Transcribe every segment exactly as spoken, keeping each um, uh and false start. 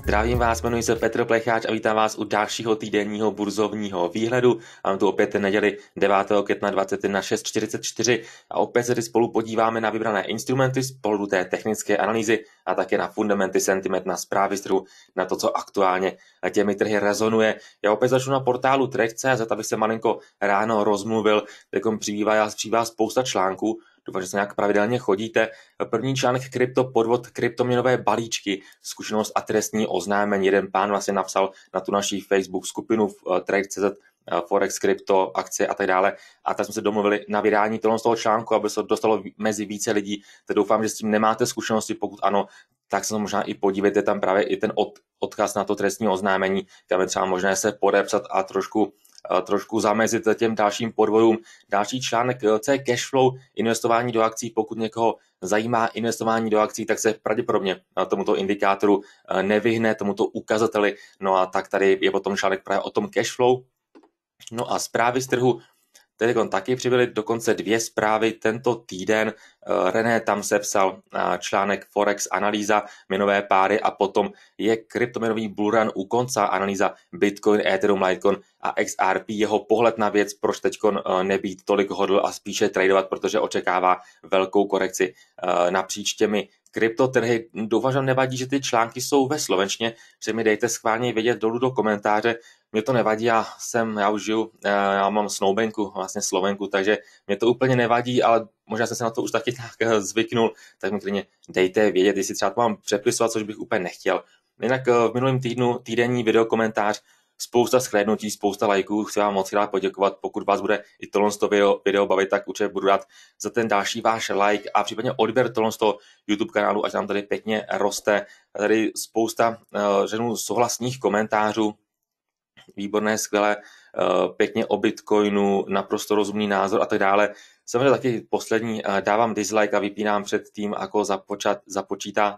Zdravím vás, jmenuji se Petr Plecháč a vítám vás u dalšího týdenního burzovního výhledu. Mám tu opět neděli devátého května dvacet jedna šest čtyřicet čtyři a opět se tady spolu podíváme na vybrané instrumenty z pohledu té technické analýzy a také na fundamenty, sentiment, na zprávy z trhu, na to, co aktuálně těmi trhy rezonuje. Já opět začnu na portálu Trade tečka cé zet, abych se malinko ráno rozmluvil, takom přibývá, přibývá spousta článků. Doufám, že se nějak pravidelně chodíte. První článek krypto podvod, kryptoměnové balíčky, zkušenost a trestní oznámení. Jeden pán vlastně napsal na tu naší Facebook skupinu Trade tečka cé zet, Forex, krypto, akcie a tak dále. A tak jsme se domluvili na vydání toho, z toho článku, aby se dostalo mezi více lidí. Tak doufám, že s tím nemáte zkušenosti, pokud ano, tak se možná i podívejte, tam právě i ten od, odkaz na to trestní oznámení, kam je třeba možné se podepsat a trošku trošku zamezit těm dalším podvodům. Další článek, co je cashflow, investování do akcí. Pokud někoho zajímá investování do akcí, tak se pravděpodobně tomuto indikátoru nevyhne, tomuto ukazateli. No a tak tady je potom článek právě o tom cashflow. No a zprávy z trhu, tady taky přibyly dokonce dvě zprávy tento týden. René tam sepsal článek Forex analýza, měnové páry a potom je kryptoměnový bullrun u konce, analýza Bitcoin, Ethereum, Litecoin a X R P, jeho pohled na věc, proč teďkon nebýt tolik hodl a spíše tradovat, protože očekává velkou korekci napříč těmi kryptotrhy. Doufám, že nevadí, že ty články jsou ve slovenštině, že mi dejte schválně vědět dolů do komentáře. Mě to nevadí, já jsem, já už žiju, já mám snoubenku, vlastně Slovenku, takže mě to úplně nevadí, ale možná jsem se na to už taky tak zvyknul, tak mi klidně dejte vědět, jestli třeba to mám přepisovat, což bych úplně nechtěl. Jinak v minulém týdnu týdenní videokomentář, spousta shlédnutí, spousta lajků, chci vám moc rád poděkovat, pokud vás bude i tohle z toho video, video bavit, tak určitě budu rád za ten další váš like a případně odběr tohle z toho YouTube kanálu, ať nám tady pěkně roste. Tady spousta, řeknu, souhlasných komentářů, výborné, skvělé, pěkně o Bitcoinu, naprosto rozumný názor a tak dále. Samozřejmě taky poslední, dávám dislike a vypínám před tím, jako započat, započítá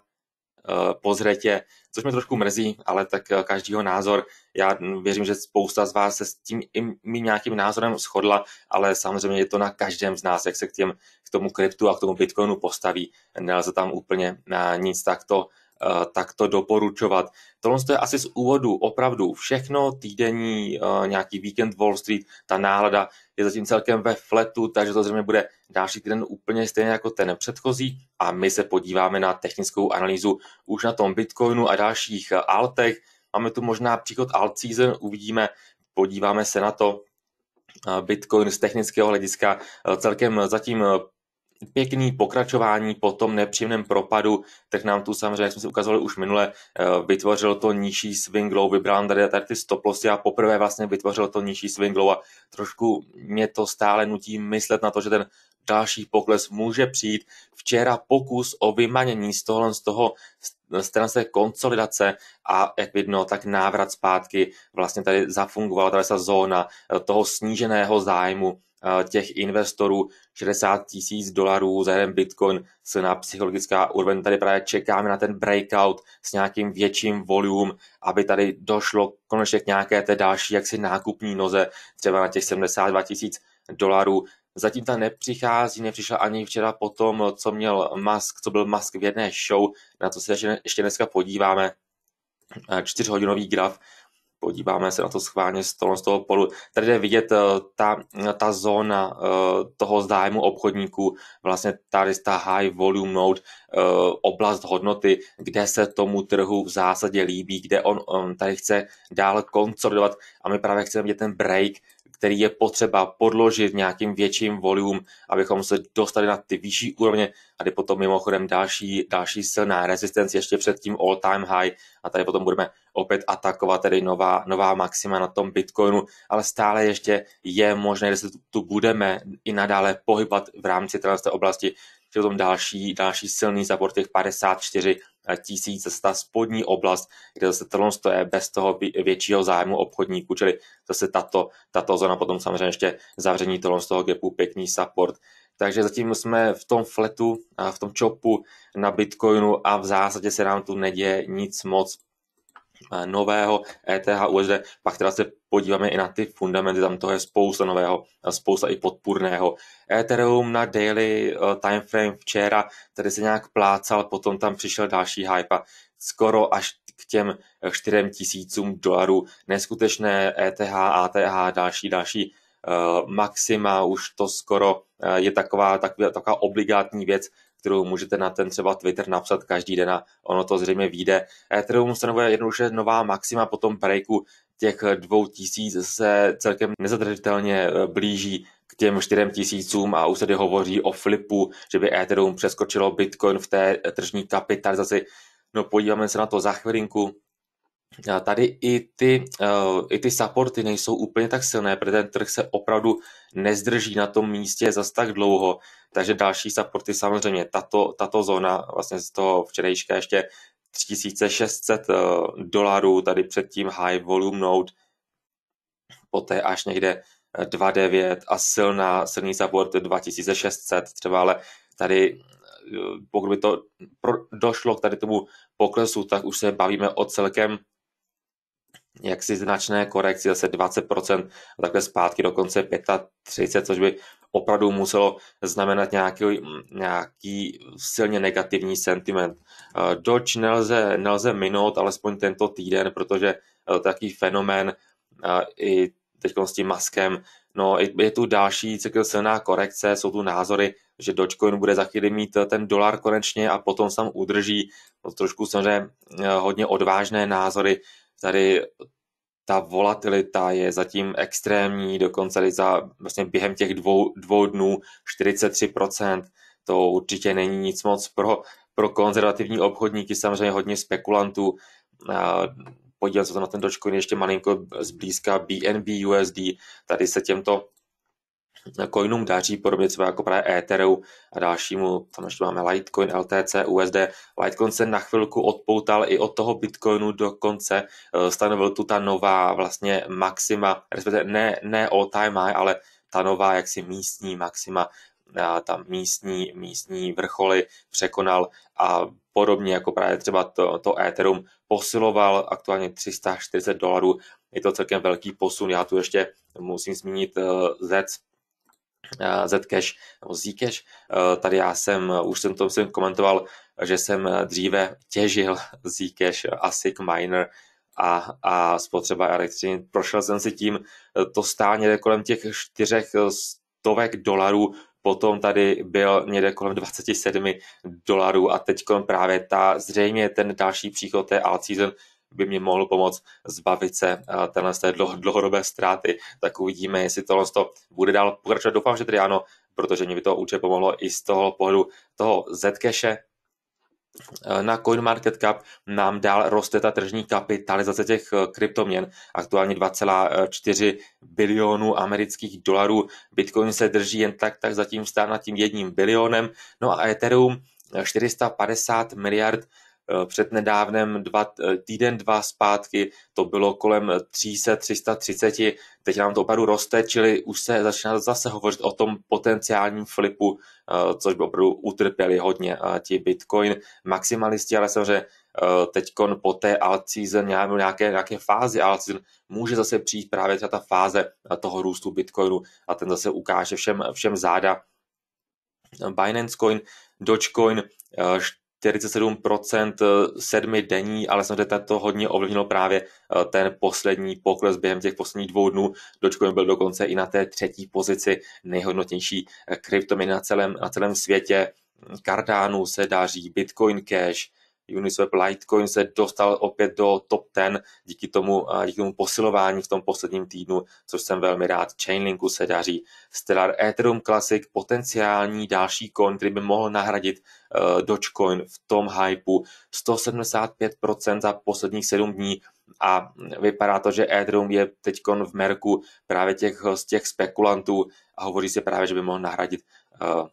po zřetě, což mě trošku mrzí, ale tak každýho názor. Já věřím, že spousta z vás se s tím i mým nějakým názorem shodla, ale samozřejmě je to na každém z nás, jak se k, těm, k tomu kryptu a k tomu Bitcoinu postaví. Nelze tam úplně na nic takto takto doporučovat. Tohle je asi z úvodu opravdu všechno, týdenní nějaký víkend Wall Street, ta nálada je zatím celkem ve fletu, takže to zřejmě bude další týden úplně stejně jako ten předchozí a my se podíváme na technickou analýzu už na tom Bitcoinu a dalších altech. Máme tu možná příchod alt season, uvidíme, podíváme se na to. Bitcoin z technického hlediska celkem zatím pěkný pokračování po tom nepříjemném propadu, tak nám tu samozřejmě, jak jsme si ukazovali už minule, vytvořil to nižší swing low, vybral tady, tady ty stop lossy a poprvé vlastně vytvořil to nižší swing low a trošku mě to stále nutí myslet na to, že ten další pokles může přijít. Včera pokus o vymanění z toho, z toho z té konsolidace a jak vidno, tak návrat zpátky vlastně tady zafungovala tady ta zóna toho sníženého zájmu těch investorů, šedesát tisíc dolarů za jeden Bitcoin, silná psychologická úroveň. Tady právě čekáme na ten breakout s nějakým větším volum, aby tady došlo konečně k nějaké té další jaksi nákupní noze, třeba na těch sedmdesát dva tisíc dolarů. Zatím ta nepřichází, nepřišla ani včera po tom, co měl Musk, co byl Musk v jedné show, na to se ještě dneska podíváme, čtyřhodinový graf. Podíváme se na to schválně z toho, z toho polu. Tady jde vidět ta, ta zóna toho zájmu obchodníků, vlastně tady ta high volume node, oblast hodnoty, kde se tomu trhu v zásadě líbí, kde on, on tady chce dál konsolidovat a my právě chceme vidět ten break, který je potřeba podložit nějakým větším volum, abychom se dostali na ty vyšší úrovně a kdy potom mimochodem další, další silná rezistence ještě před tím all time high a tady potom budeme opět atakovat tedy nová, nová maxima na tom Bitcoinu, ale stále ještě je možné, že se tu budeme i nadále pohybovat v rámci této oblasti, že potom další, další silný support těch padesát čtyři tisíc, zase ta spodní oblast, kde zase tohle je bez toho většího zájmu obchodníků, čili zase tato, tato zóna, potom samozřejmě ještě zavření tohle z toho gapu, pěkný support. Takže zatím jsme v tom fletu, v tom chopu na Bitcoinu a v zásadě se nám tu neděje nic moc nového. E T H U S D, pak teda se podíváme i na ty fundamenty, tam toho je spousta nového, spousta i podpůrného. Ethereum na daily timeframe včera, tady se nějak plácal, potom tam přišel další hype a skoro až k těm čtyřem tisícům dolarů. Neskutečné E T H, A T H, další, další uh, maxima, už to skoro uh, je taková, taková, taková obligátní věc, kterou můžete na ten třeba Twitter napsat každý den a ono to zřejmě vyjde. Ethereum stanovuje jednoduše nová maxima po tom breaku těch dvou tisíc se celkem nezadržitelně blíží k těm čtyřem tisícům a už se hovoří o flipu, že by Ethereum přeskočilo Bitcoin v té tržní kapitalizaci. No podíváme se na to za chvilinku. Tady i ty, i ty supporty nejsou úplně tak silné, protože ten trh se opravdu nezdrží na tom místě zas tak dlouho, takže další supporty samozřejmě tato, tato zóna vlastně z toho včerejška ještě tři tisíce šest set dolarů, tady předtím high volume node, poté až někde dva devět a silná, silný support dva tisíce šest set třeba, ale tady pokud by to došlo k tady tomu poklesu, tak už se bavíme o celkem jaksi značné korekci, zase dvacet procent a takhle zpátky dokonce třicet pět, což by opravdu muselo znamenat nějaký, nějaký silně negativní sentiment. Doge nelze, nelze minout, alespoň tento týden, protože takový fenomén i teď s tím Muskem, no je tu další celkem silná korekce, jsou tu názory, že Dogecoin bude za chvíli mít ten dolar konečně a potom se tam udrží, no, trošku samozřejmě hodně odvážné názory, tady ta volatilita je zatím extrémní, dokonce za vlastně během těch dvou, dvou dnů čtyřicet tři procent, to určitě není nic moc pro, pro konzervativní obchodníky, samozřejmě hodně spekulantů. Podívat se to na ten Dogecoin ještě malinko zblízka B N B U S D, tady se těmto coinům daří, podobně třeba jako právě Ethereum a dalšímu, tam ještě máme Litecoin, L T C, U S D. Litecoin se na chvilku odpoutal i od toho Bitcoinu, dokonce stanovil tu ta nová vlastně maxima, respektive ne, ne all time high, ale ta nová jaksi místní maxima, tam místní, místní vrcholy překonal a podobně jako právě třeba to, to Ethereum posiloval aktuálně tři sta čtyřicet dolarů. Je to celkem velký posun. Já tu ještě musím zmínit uh, Z, uh, Zcash nebo Zcash. Uh, tady já jsem, už jsem to jsem komentoval, že jsem dříve těžil Zcash, ASIC miner a, a spotřeba elektřiny. Prošel jsem si tím, to stál někde kolem těch čtyřech stovek dolarů, potom tady byl někde kolem dvacet sedm dolarů a teď právě ta, zřejmě ten další příchod té alt season by mě mohl pomoct zbavit se tenhle z té dlouhodobé ztráty. Tak uvidíme, jestli tohle bude dál pokračovat. Doufám, že tedy ano, protože mě by to určitě pomohlo i z toho pohledu toho Zcaše. Na CoinMarketCap nám dál roste ta tržní kapitalizace těch kryptoměn, aktuálně dva celá čtyři bilionu amerických dolarů. Bitcoin se drží jen tak, tak zatím stál nad tím jedním bilionem. No a Ethereum čtyři sta padesát miliard, před nedávnem dva, týden, dva zpátky to bylo kolem tři sta, tři sta třicet, teď nám to opravdu roste, čili už se začíná zase hovořit o tom potenciálním flipu, což by opravdu utrpěli hodně ti Bitcoin maximalisti, ale samozřejmě teďkon po té alt season, nějaké, nějaké fázi alt season, může zase přijít právě ta fáze toho růstu Bitcoinu a ten zase ukáže všem, všem záda. Binance Coin, Dogecoin, čtyřicet sedm procent sedmi denní, ale samozřejmě to hodně ovlivnilo právě ten poslední pokles během těch posledních dvou dnů. Dogecoin byl dokonce i na té třetí pozici nejhodnotnější kryptoměny na celém, na celém světě. Cardano se daří, Bitcoin Cash, Uniswap Litecoin se dostal opět do top deset díky tomu, díky tomu posilování v tom posledním týdnu, což jsem velmi rád. Chainlinku se daří. Stellar Ethereum Classic, potenciální další coin, který by mohl nahradit uh, Dogecoin v tom hypeu. sto sedmdesát pět procent za posledních sedm dní a vypadá to, že Ethereum je teďkon v merku právě těch, z těch spekulantů a hovoří se právě, že by mohl nahradit uh,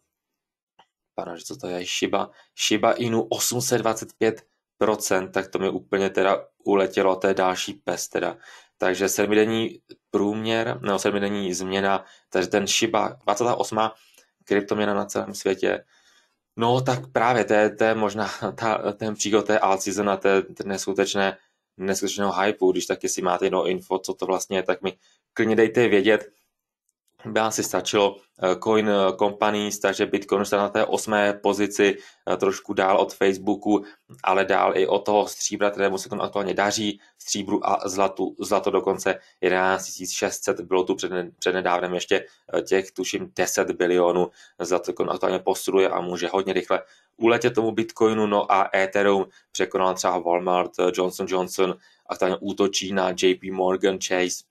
že co to je, Shiba, Shiba Inu osm set dvacet pět procent, tak to mi úplně teda uletělo, to je další pes teda. Takže sedmidenní průměr, nebo sedmidenní změna, takže ten Shiba, dvacátá osmá kryptoměna na celém světě. No tak právě, to je, to je možná ta, ten příklad té alt season a té, té neskutečné, neskutečného hypeu, když taky si máte jedno info, co to vlastně je, tak mi klidně dejte vědět. by asi stačilo. Coin Companies, takže Bitcoin už na té osmé pozici, trošku dál od Facebooku, ale dál i od toho stříbra, kterému se to aktuálně daří, stříbru a zlatu, zlato dokonce jedenáct tisíc šest set, bylo tu před, přednedávnem ještě těch, tuším, deset bilionů, zlato aktuálně posiluje a může hodně rychle uletět tomu Bitcoinu, no a Ethereum překonal třeba Walmart, Johnson Johnson, aktuálně útočí na J P Morgan Chase,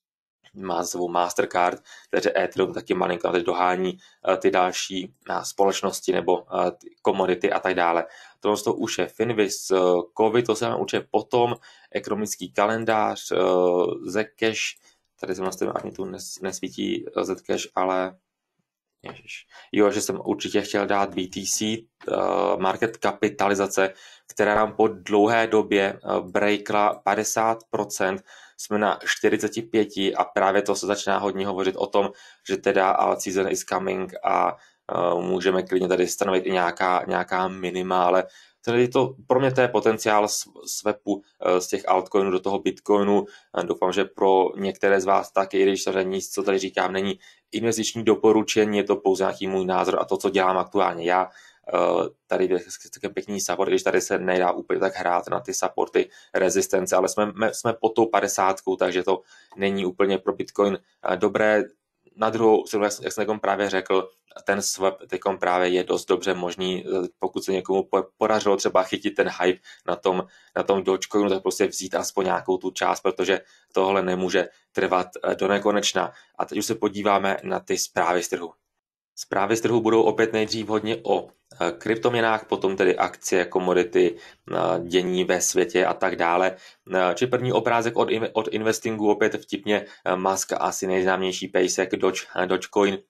má svou Mastercard, takže Ethereum taky malinko teď dohání ty další společnosti nebo komodity a tak dále. Tohle to už je Finviz, COVID, to se nám určitě potom, ekonomický kalendář, Zcash, tady jsem vlastně ani tu nesvítí Zcash, ale Ježiš. Jo, že jsem určitě chtěl dát B T C, market kapitalizace, která nám po dlouhé době breakla padesát procent, jsme na čtyřicet pět a právě to se začíná hodně hovořit o tom, že teda alt season is coming a uh, můžeme klidně tady stanovit i nějaká, nějaká minima, ale tady to, pro mě to je potenciál swapu uh, z těch altcoinů do toho Bitcoinu. Uh, doufám, že pro některé z vás taky, i když to nic, co tady říkám, není investiční doporučení, je to pouze nějaký můj názor a to, co dělám aktuálně já. Uh, tady je takový pěkný support, když tady se nedá úplně tak hrát na ty supporty rezistence, ale jsme, jsme pod tou padesátkou, takže to není úplně pro Bitcoin uh, dobré. Na druhou, jak jsem právě řekl, ten swap teďkom právě je dost dobře možný, pokud se někomu podařilo třeba chytit ten hype na tom, na tom Dogecoinu, tak prostě vzít aspoň nějakou tu část, protože tohle nemůže trvat do nekonečna. A teď už se podíváme na ty zprávy z trhu. Zprávy z trhu budou opět nejdřív hodně o kryptoměnách, potom tedy akcie, komodity, dění ve světě a tak dále. Či první obrázek od, od investingu, opět vtipně Musk, asi nejznámější pejsek Doge, Dogecoin.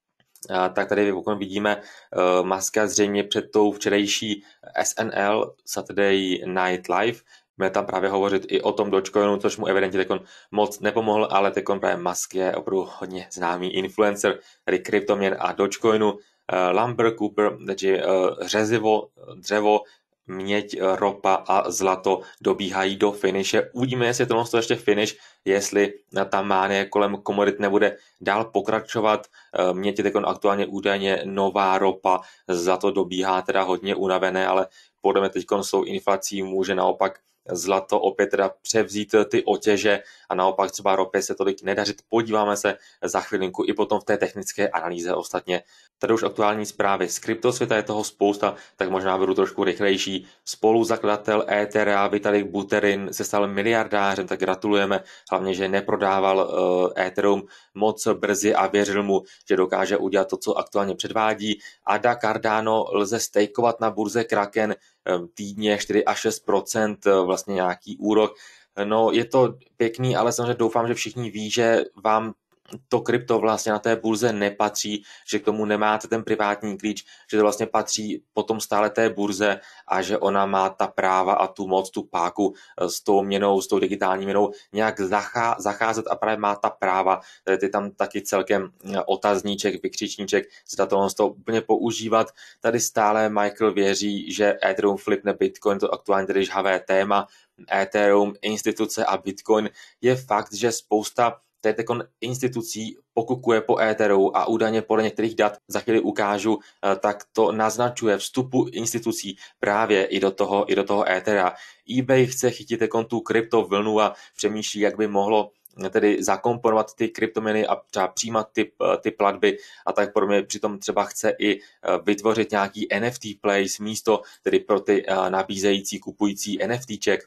Tak tady vidíme Muska zřejmě před tou včerejší S N L, Saturday Night Live. Jsme tam právě hovořit i o tom Dogecoinu, což mu evidentně teď moc nepomohl, ale teď právě Musk je opravdu hodně známý influencer, tedy kryptoměn a Dogecoinu. Lumber, Cooper, takže řezivo, dřevo, měď, ropa a zlato dobíhají do finiše. Uvidíme, jestli tohle to ještě finish, jestli ta mánie kolem komodit nebude dál pokračovat. Měď je teď aktuálně údajně nová ropa, zlato dobíhá teda hodně unavené, ale podle mě teď s tou inflací může naopak zlato opět teda převzít ty otěže a naopak třeba ropě se tolik nedařit. Podíváme se za chvilinku i potom v té technické analýze ostatně. Tady už aktuální zprávy z kryptosvěta, je toho spousta, tak možná budu trošku rychlejší. Spoluzakladatel Etherea Vitalik Buterin se stal miliardářem, tak gratulujeme, hlavně, že neprodával uh, Ethereum moc brzy a věřil mu, že dokáže udělat to, co aktuálně předvádí. Ada Cardano lze stakeovat na burze Kraken týdně čtyři až šest procent, vlastně nějaký úrok. No, je to pěkný, ale samozřejmě doufám, že všichni ví, že vám to krypto vlastně na té burze nepatří, že k tomu nemáte ten privátní klíč, že to vlastně patří potom stále té burze a že ona má ta práva a tu moc, tu páku s tou měnou, s tou digitální měnou nějak zachá, zacházet a právě má ta práva. Tady je tam taky celkem otazníček, vykřičníček, zda to to úplně používat. Tady stále Michael věří, že Ethereum flipne Bitcoin, to aktuálně tedy žhavé téma. Ethereum, instituce a Bitcoin je fakt, že spousta teď institucí pokukuje po Ethereum a údajně podle některých dat za chvíli ukážu, tak to naznačuje vstupu institucí právě i do toho, i do toho Ethera. eBay chce chytit tu krypto vlnu a přemýšlí, jak by mohlo tedy zakomponovat ty kryptoměny a třeba přijímat ty, ty platby a tak podobně. Přitom třeba chce i vytvořit nějaký N F T place, místo tedy pro ty nabízející, kupující NFTček.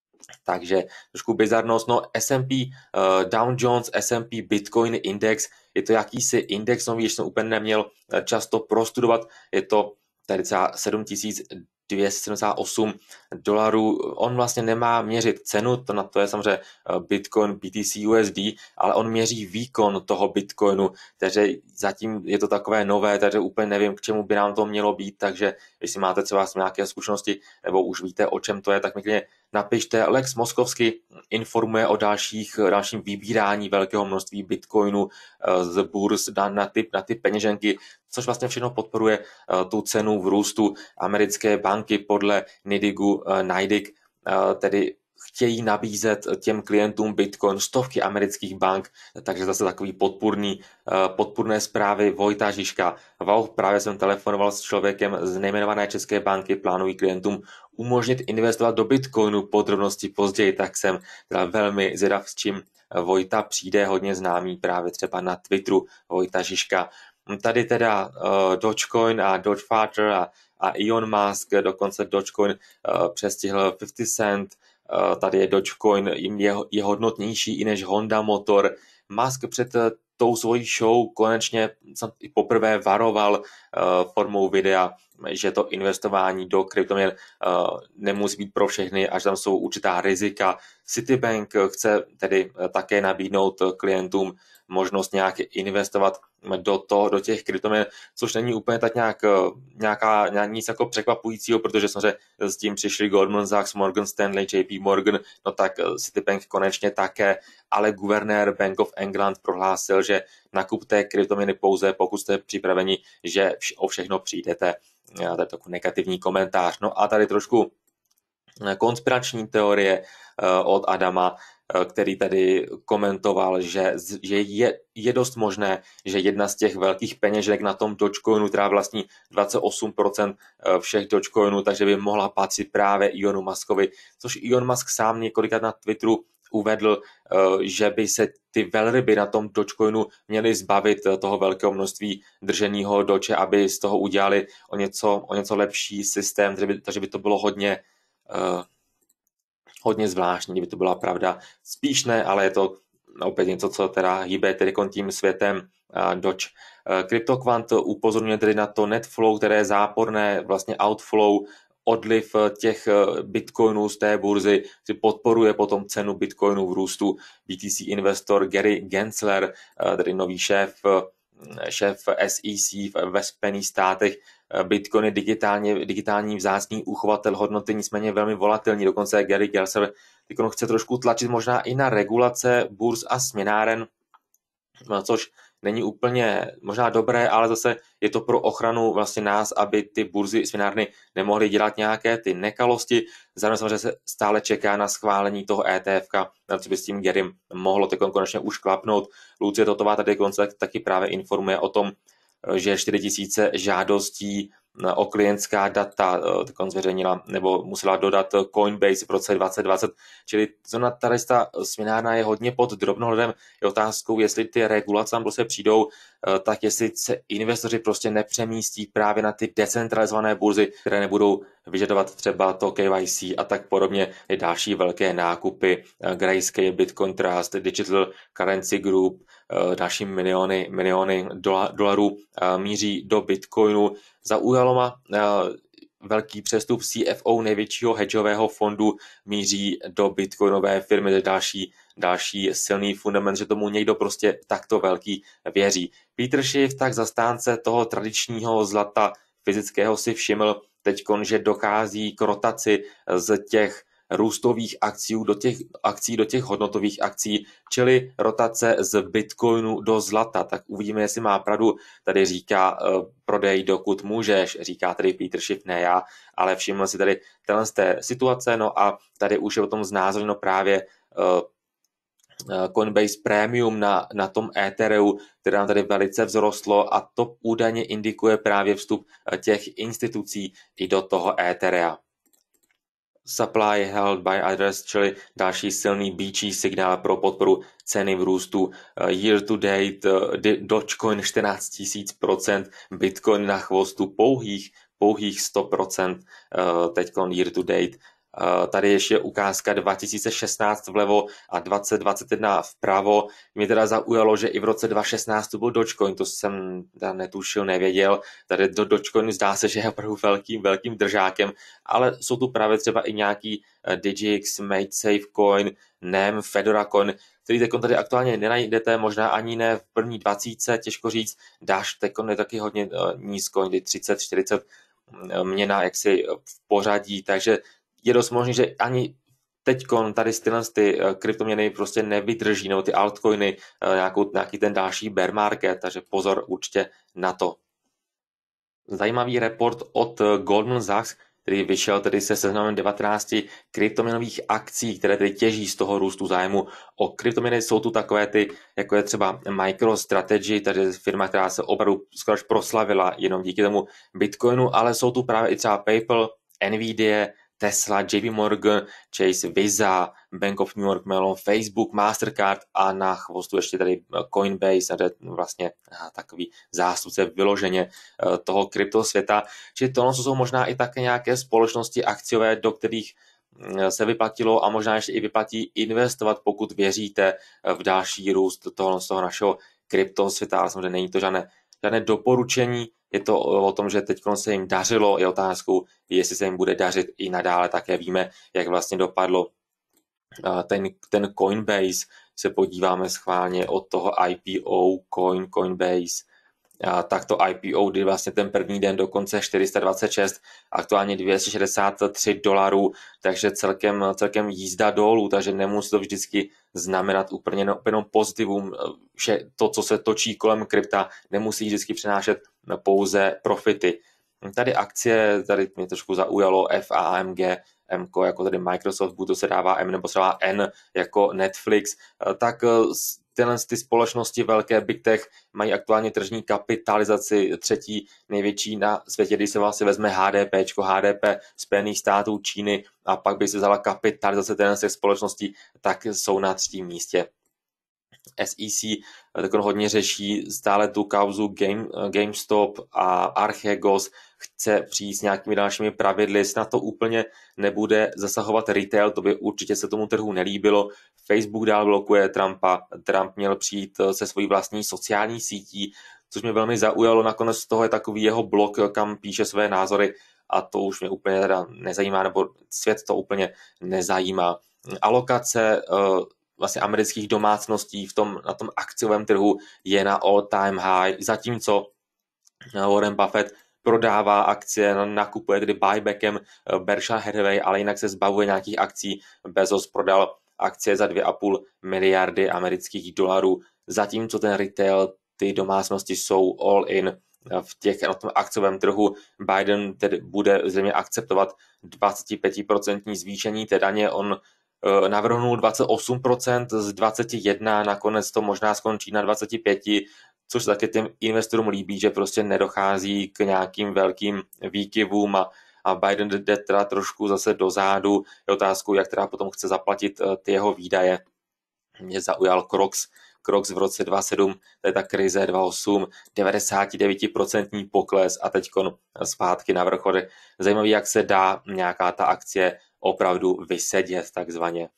Takže trošku bizarnost, no S and P, uh, Dow Jones, S and P, Bitcoin Index, je to jakýsi index nový, když jsem úplně neměl často prostudovat, je to tady třeba sedm tisíc dvě stě sedmdesát osm dolarů, on vlastně nemá měřit cenu, to na to je samozřejmě Bitcoin, B T C U S D, ale on měří výkon toho Bitcoinu, takže zatím je to takové nové, takže úplně nevím, k čemu by nám to mělo být, takže jestli máte třeba nějaké zkušenosti, nebo už víte, o čem to je, tak mi klidně napište. Lex Moskovsky informuje o dalších, dalším vybírání velkého množství Bitcoinu z burz na, na, ty, na ty peněženky, což vlastně všechno podporuje uh, tu cenu v růstu. Americké banky podle Nidigu, uh, Nidig, uh, tedy chtějí nabízet těm klientům Bitcoin stovky amerických bank, takže zase takový podpůrný, podpůrné zprávy Vojta Žižka. Wow, právě jsem telefonoval s člověkem z nejmenované české banky, plánují klientům umožnit investovat do Bitcoinu, podrobnosti později, tak jsem teda velmi zvědav, s čím Vojta přijde, hodně známý právě třeba na Twitteru Vojta Žižka. Tady teda uh, Dogecoin a Dogefather a, a Elon Musk, dokonce Dogecoin uh, přestihl padesát cent, uh, tady je Dogecoin, jim je, je hodnotnější i než Honda Motor. Musk před uh, tou svojí show konečně i poprvé varoval uh, formou videa, že to investování do kryptoměn uh, nemusí být pro všechny, až tam jsou určitá rizika. Citibank chce tedy uh, také nabídnout uh, klientům možnost nějak investovat do, to, do těch kryptoměn, což není úplně tak nějak, nějaká, nějak nic jako překvapujícího, protože samozřejmě s tím přišli Goldman Sachs, Morgan Stanley, J P Morgan, no tak Citibank konečně také, ale guvernér Bank of England prohlásil, že nakupte kryptoměny pouze, pokud jste připraveni, že o všechno přijdete. To je takový negativní komentář. No a tady trošku konspirační teorie od Adama, který tady komentoval, že, že je, je dost možné, že jedna z těch velkých peněženek na tom Dogecoinu, která vlastní dvacet osm procent všech Dogecoinů, takže by mohla patřit právě Elonu Muskovi, což Elon Musk sám několikrát na Twitteru uvedl, že by se ty velryby na tom Dogecoinu měly zbavit toho velkého množství drženého Doge, aby z toho udělali o něco, o něco lepší systém, takže by, takže by to bylo hodně uh, hodně zvláštní, kdyby to byla pravda. Spíš ne, ale je to opět něco, co teda hýbe tedy tím světem uh, Doge. Uh, CryptoQuant upozorňuje tedy na to net flow, které je záporné, vlastně outflow, odliv těch bitcoinů z té burzy, který podporuje potom cenu bitcoinů v růstu. B T C investor Gary Gensler, uh, tedy nový šéf, šéf S E C ve Spojených státech. Bitcoin je digitálně, digitální vzácný uchovatel hodnoty, nicméně velmi volatilní. Dokonce Gary Gensler chce trošku tlačit možná i na regulace burz a směnáren, což není úplně možná dobré, ale zase je to pro ochranu vlastně nás, aby ty burzy směnárny nemohly dělat nějaké ty nekalosti. Zároveň samozřejmě se stále čeká na schválení toho E T F, na co by s tím Gerym mohlo teď konečně už klapnout. Lucie Totová tady konce taky právě informuje o tom, že čtyři tisíce žádostí o klientská data on zveřejnila nebo musela dodat Coinbase v roce dvacet dvacet, čili zóna tady ta směnárna je hodně pod drobnohledem. Je otázkou, jestli ty regulace tam prostě přijdou, tak jestli se investoři prostě nepřemístí právě na ty decentralizované burzy, které nebudou vyžadovat třeba to K Y C a tak podobně. I další velké nákupy, Grayscale, Bitcoin Trust, Digital Currency Group, další miliony, miliony dolarů míří do Bitcoinu. Zaujalo má velký přestup C F O největšího hedžového fondu míří do bitcoinové firmy, další, další silný fundament, že tomu někdo prostě takto velký věří. Peter Schiff, tak zastánce toho tradičního zlata fyzického, si všiml teďkon, že dochází k rotaci z těch růstových akcí do těch akcí do těch hodnotových akcí, čili rotace z bitcoinu do zlata. Tak uvidíme, jestli má pravdu. Tady říká uh, prodej dokud můžeš, říká tady Peter Schiff, ne já, ale všiml si tady tenhle z té situace, no a tady už je o tom znázorněno právě uh, Coinbase Premium na, na tom Ethereu, které nám tady velice vzrostlo a to údajně indikuje právě vstup těch institucí i do toho Etherea. Supply held by others, čili další silný býčí signál pro podporu ceny v růstu. Year to date Dogecoin čtrnáct tisíc procent, Bitcoin na chvostu pouhých, pouhých sto procent teďkon year to date. Tady ještě ukázka dva tisíce šestnáct vlevo a dvacet dvacet jedna vpravo. Mě teda zaujalo, že i v roce dva tisíce šestnáct to byl Dogecoin, to jsem netušil, nevěděl. Tady do Dogecoin zdá se, že je opravdu velkým, velkým držákem, ale jsou tu právě třeba i nějaký Digix, MadeSafe Coin, N E M, Fedora Coin, který teď tady aktuálně nenajdete, možná ani ne v první dvacítce, těžko říct. Dash teď je taky hodně nízko, třicet čtyřicet měna jaksi v pořadí, takže je dost možné, že ani teďkon tady tyhle ty kryptoměny prostě nevydrží, nebo ty altcoiny, nějakou, nějaký ten další bear market, takže pozor určitě na to. Zajímavý report od Goldman Sachs, který vyšel tedy se seznamem devatenácti kryptoměnových akcí, které tedy těží z toho růstu zájmu o kryptoměny. Jsou tu takové ty, jako je třeba MicroStrategy, tedy firma, která se opravdu skoro až proslavila jenom díky tomu Bitcoinu, ale jsou tu právě i třeba PayPal, Nvidia, Tesla, J P Morgan, Chase, Visa, Bank of New York Mellon, Facebook, Mastercard a na chvostu ještě tady Coinbase, a to je vlastně takový zástupce vyloženě toho kryptosvěta. Čili tohle jsou možná i také nějaké společnosti akciové, do kterých se vyplatilo a možná ještě i vyplatí investovat, pokud věříte v další růst toho, z toho našeho kryptosvěta, ale samozřejmě není to žádné, žádné doporučení. Je to o tom, že teď se jim dařilo, je otázkou, jestli se jim bude dařit i nadále. Také víme, jak vlastně dopadlo ten, ten Coinbase. Se podíváme schválně od toho I P O, Coin, Coinbase. A tak to I P O, kdy vlastně ten první den dokonce čtyři sta dvacet šest, aktuálně dvě stě šedesát tři dolarů, takže celkem, celkem jízda dolů, takže nemusí to vždycky znamenat úplně jenom pozitivum, že to, co se točí kolem krypta, nemusí vždycky přinášet pouze profity. Tady akcie, tady mě trošku zaujalo F A M G, M jako tady Microsoft, buď to se dává M nebo se dává N jako Netflix, tak tyhle ty společnosti velké Big Tech mají aktuálně tržní kapitalizaci třetí největší na světě, když se vlastně vezme H D P, H D P Spojených států, Číny a pak by se vzala kapitalizace těch společností, tak jsou na třetím místě. S E C tak hodně řeší stále tu kauzu Game, GameStop a Archegos, chce přijít s nějakými dalšími pravidly, snad to úplně nebude zasahovat retail, to by určitě se tomu trhu nelíbilo. Facebook dál blokuje Trumpa, Trump měl přijít se svojí vlastní sociální sítí, což mě velmi zaujalo, nakonec z toho je takový jeho blog, kam píše své názory a to už mě úplně teda nezajímá, nebo svět to úplně nezajímá. Alokace vlastně amerických domácností v tom, na tom akciovém trhu je na all time high, zatímco Warren Buffett prodává akcie, nakupuje tedy buybackem Berkshire Hathaway, ale jinak se zbavuje nějakých akcí. Bezos prodal akcie za dvě a půl miliardy amerických dolarů, zatímco ten retail, ty domácnosti jsou all in v těch, na tom akciovém trhu. Biden tedy bude zřejmě akceptovat dvacet pět procent zvýšení té daně, on navrhnul dvacet osm procent z dvacet jedna, nakonec to možná skončí na dvacet pět, což taky těm investorům líbí, že prostě nedochází k nějakým velkým výkyvům a, a Biden jde teda trošku zase dozadu. Je otázkou, jak teda potom chce zaplatit ty jeho výdaje. Mě zaujal Crocs, Crocs v roce dvacet sedm, to je ta krize dvacet osm, devadesát devět procent pokles a teď zpátky na vrchole. Zajímavý, jak se dá nějaká ta akcie opravdu vysedět takzvaně.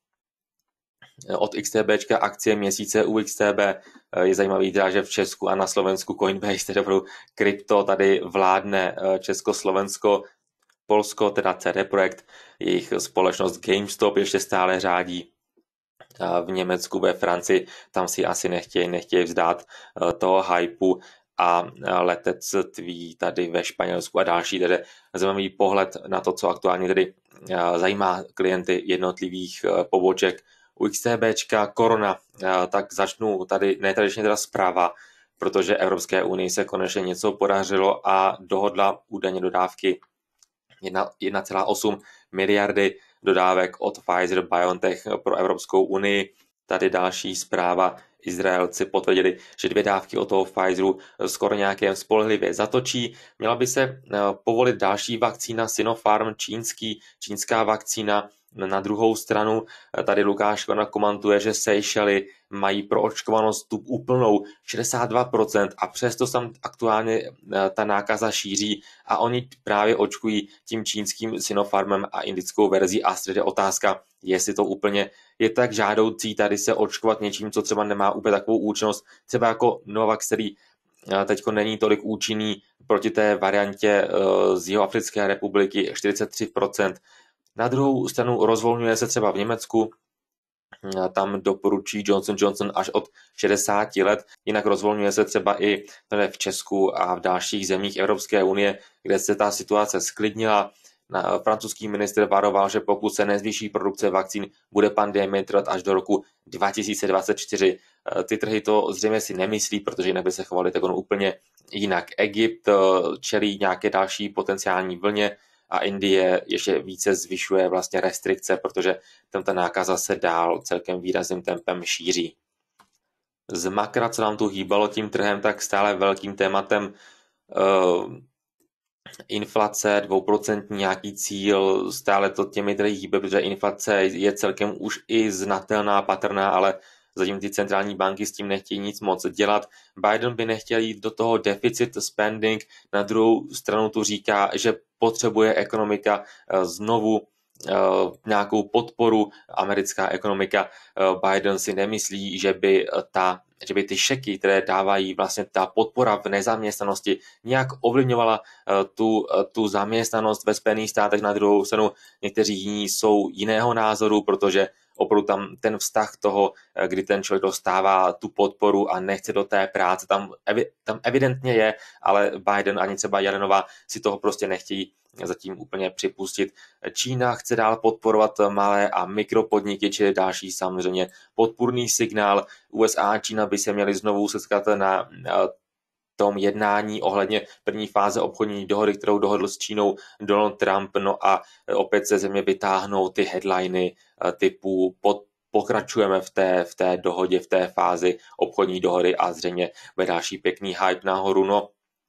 Od XTBčka akcie měsíce u X T B je zajímavý, teda, že v Česku a na Slovensku Coinbase, tedy opravdu krypto, tady vládne Česko, Slovensko, Polsko, teda C D Projekt, jejich společnost GameStop ještě stále řádí. V Německu, ve Francii, tam si asi nechtějí, nechtějí vzdát toho hypu a letectví tady ve Španělsku a další, tedy zajímavý pohled na to, co aktuálně tedy zajímá klienty jednotlivých poboček. U XTBčka korona, tak začnu tady netradičně teda zpráva, protože Evropské unii se konečně něco podařilo a dohodla údajně dodávky jedna celá osm miliardy dodávek od Pfizer-BioNTech pro Evropskou unii. Tady další zpráva. Izraelci potvrdili, že dvě dávky od toho Pfizeru skoro nějaké spolehlivě zatočí. Měla by se povolit další vakcína Sinopharm, čínský, čínská vakcína. Na druhou stranu tady Lukáš komentuje, že Seychely mají proočkovanost tu úplnou šedesát dva procent a přesto tam aktuálně ta nákaza šíří a oni právě očkují tím čínským Sinopharmem a indickou verzí Astra. Otázka, jestli to úplně je tak žádoucí tady se očkovat něčím, co třeba nemá úplně takovou účinnost, třeba jako Novavax, který teďko není tolik účinný proti té variantě z Jihoafrické republiky čtyřicet tři procent. Na druhou stranu rozvolňuje se třeba v Německu, tam doporučí Johnson Johnson až od šedesáti let, jinak rozvolňuje se třeba i v Česku a v dalších zemích Evropské unie, kde se ta situace sklidnila. Francouzský ministr varoval, že pokud se nezvýší produkce vakcín, bude pandemie trvat až do roku dva tisíce dvacet čtyři. Ty trhy to zřejmě si nemyslí, protože jinak by se chovaly tak úplně jinak. Egypt čelí nějaké další potenciální vlně a Indie ještě více zvyšuje vlastně restrikce, protože tam ta nákaza se dál celkem výrazným tempem šíří. Z makra, co nám tu hýbalo tím trhem, tak stále velkým tématem uh, inflace, dvouprocentní nějaký cíl, stále to těmi trhy hýbe, protože inflace je celkem už i znatelná, patrná, ale zatím ty centrální banky s tím nechtějí nic moc dělat. Biden by nechtěl jít do toho deficit spending, na druhou stranu tu říká, že potřebuje ekonomika znovu nějakou podporu, americká ekonomika. Biden si nemyslí, že by, ta, že by ty šeky, které dávají vlastně ta podpora v nezaměstnanosti, nějak ovlivňovala tu, tu zaměstnanost ve Spojených státech. Na druhou stranu někteří jiní jsou jiného názoru, protože opravdu tam ten vztah toho, kdy ten člověk dostává tu podporu a nechce do té práce, tam, evi, tam evidentně je, ale Biden ani třeba Jelenová si toho prostě nechtějí zatím úplně připustit. Čína chce dál podporovat malé a mikropodniky, čili další samozřejmě podpůrný signál. U S A a Čína by se měly znovu setkat na tom jednání ohledně první fáze obchodní dohody, kterou dohodl s Čínou Donald Trump, no a opět se země vytáhnou ty headliny typu pod pokračujeme v té, v té dohodě, v té fázi obchodní dohody a zřejmě bude další pěkný hype nahoru. No,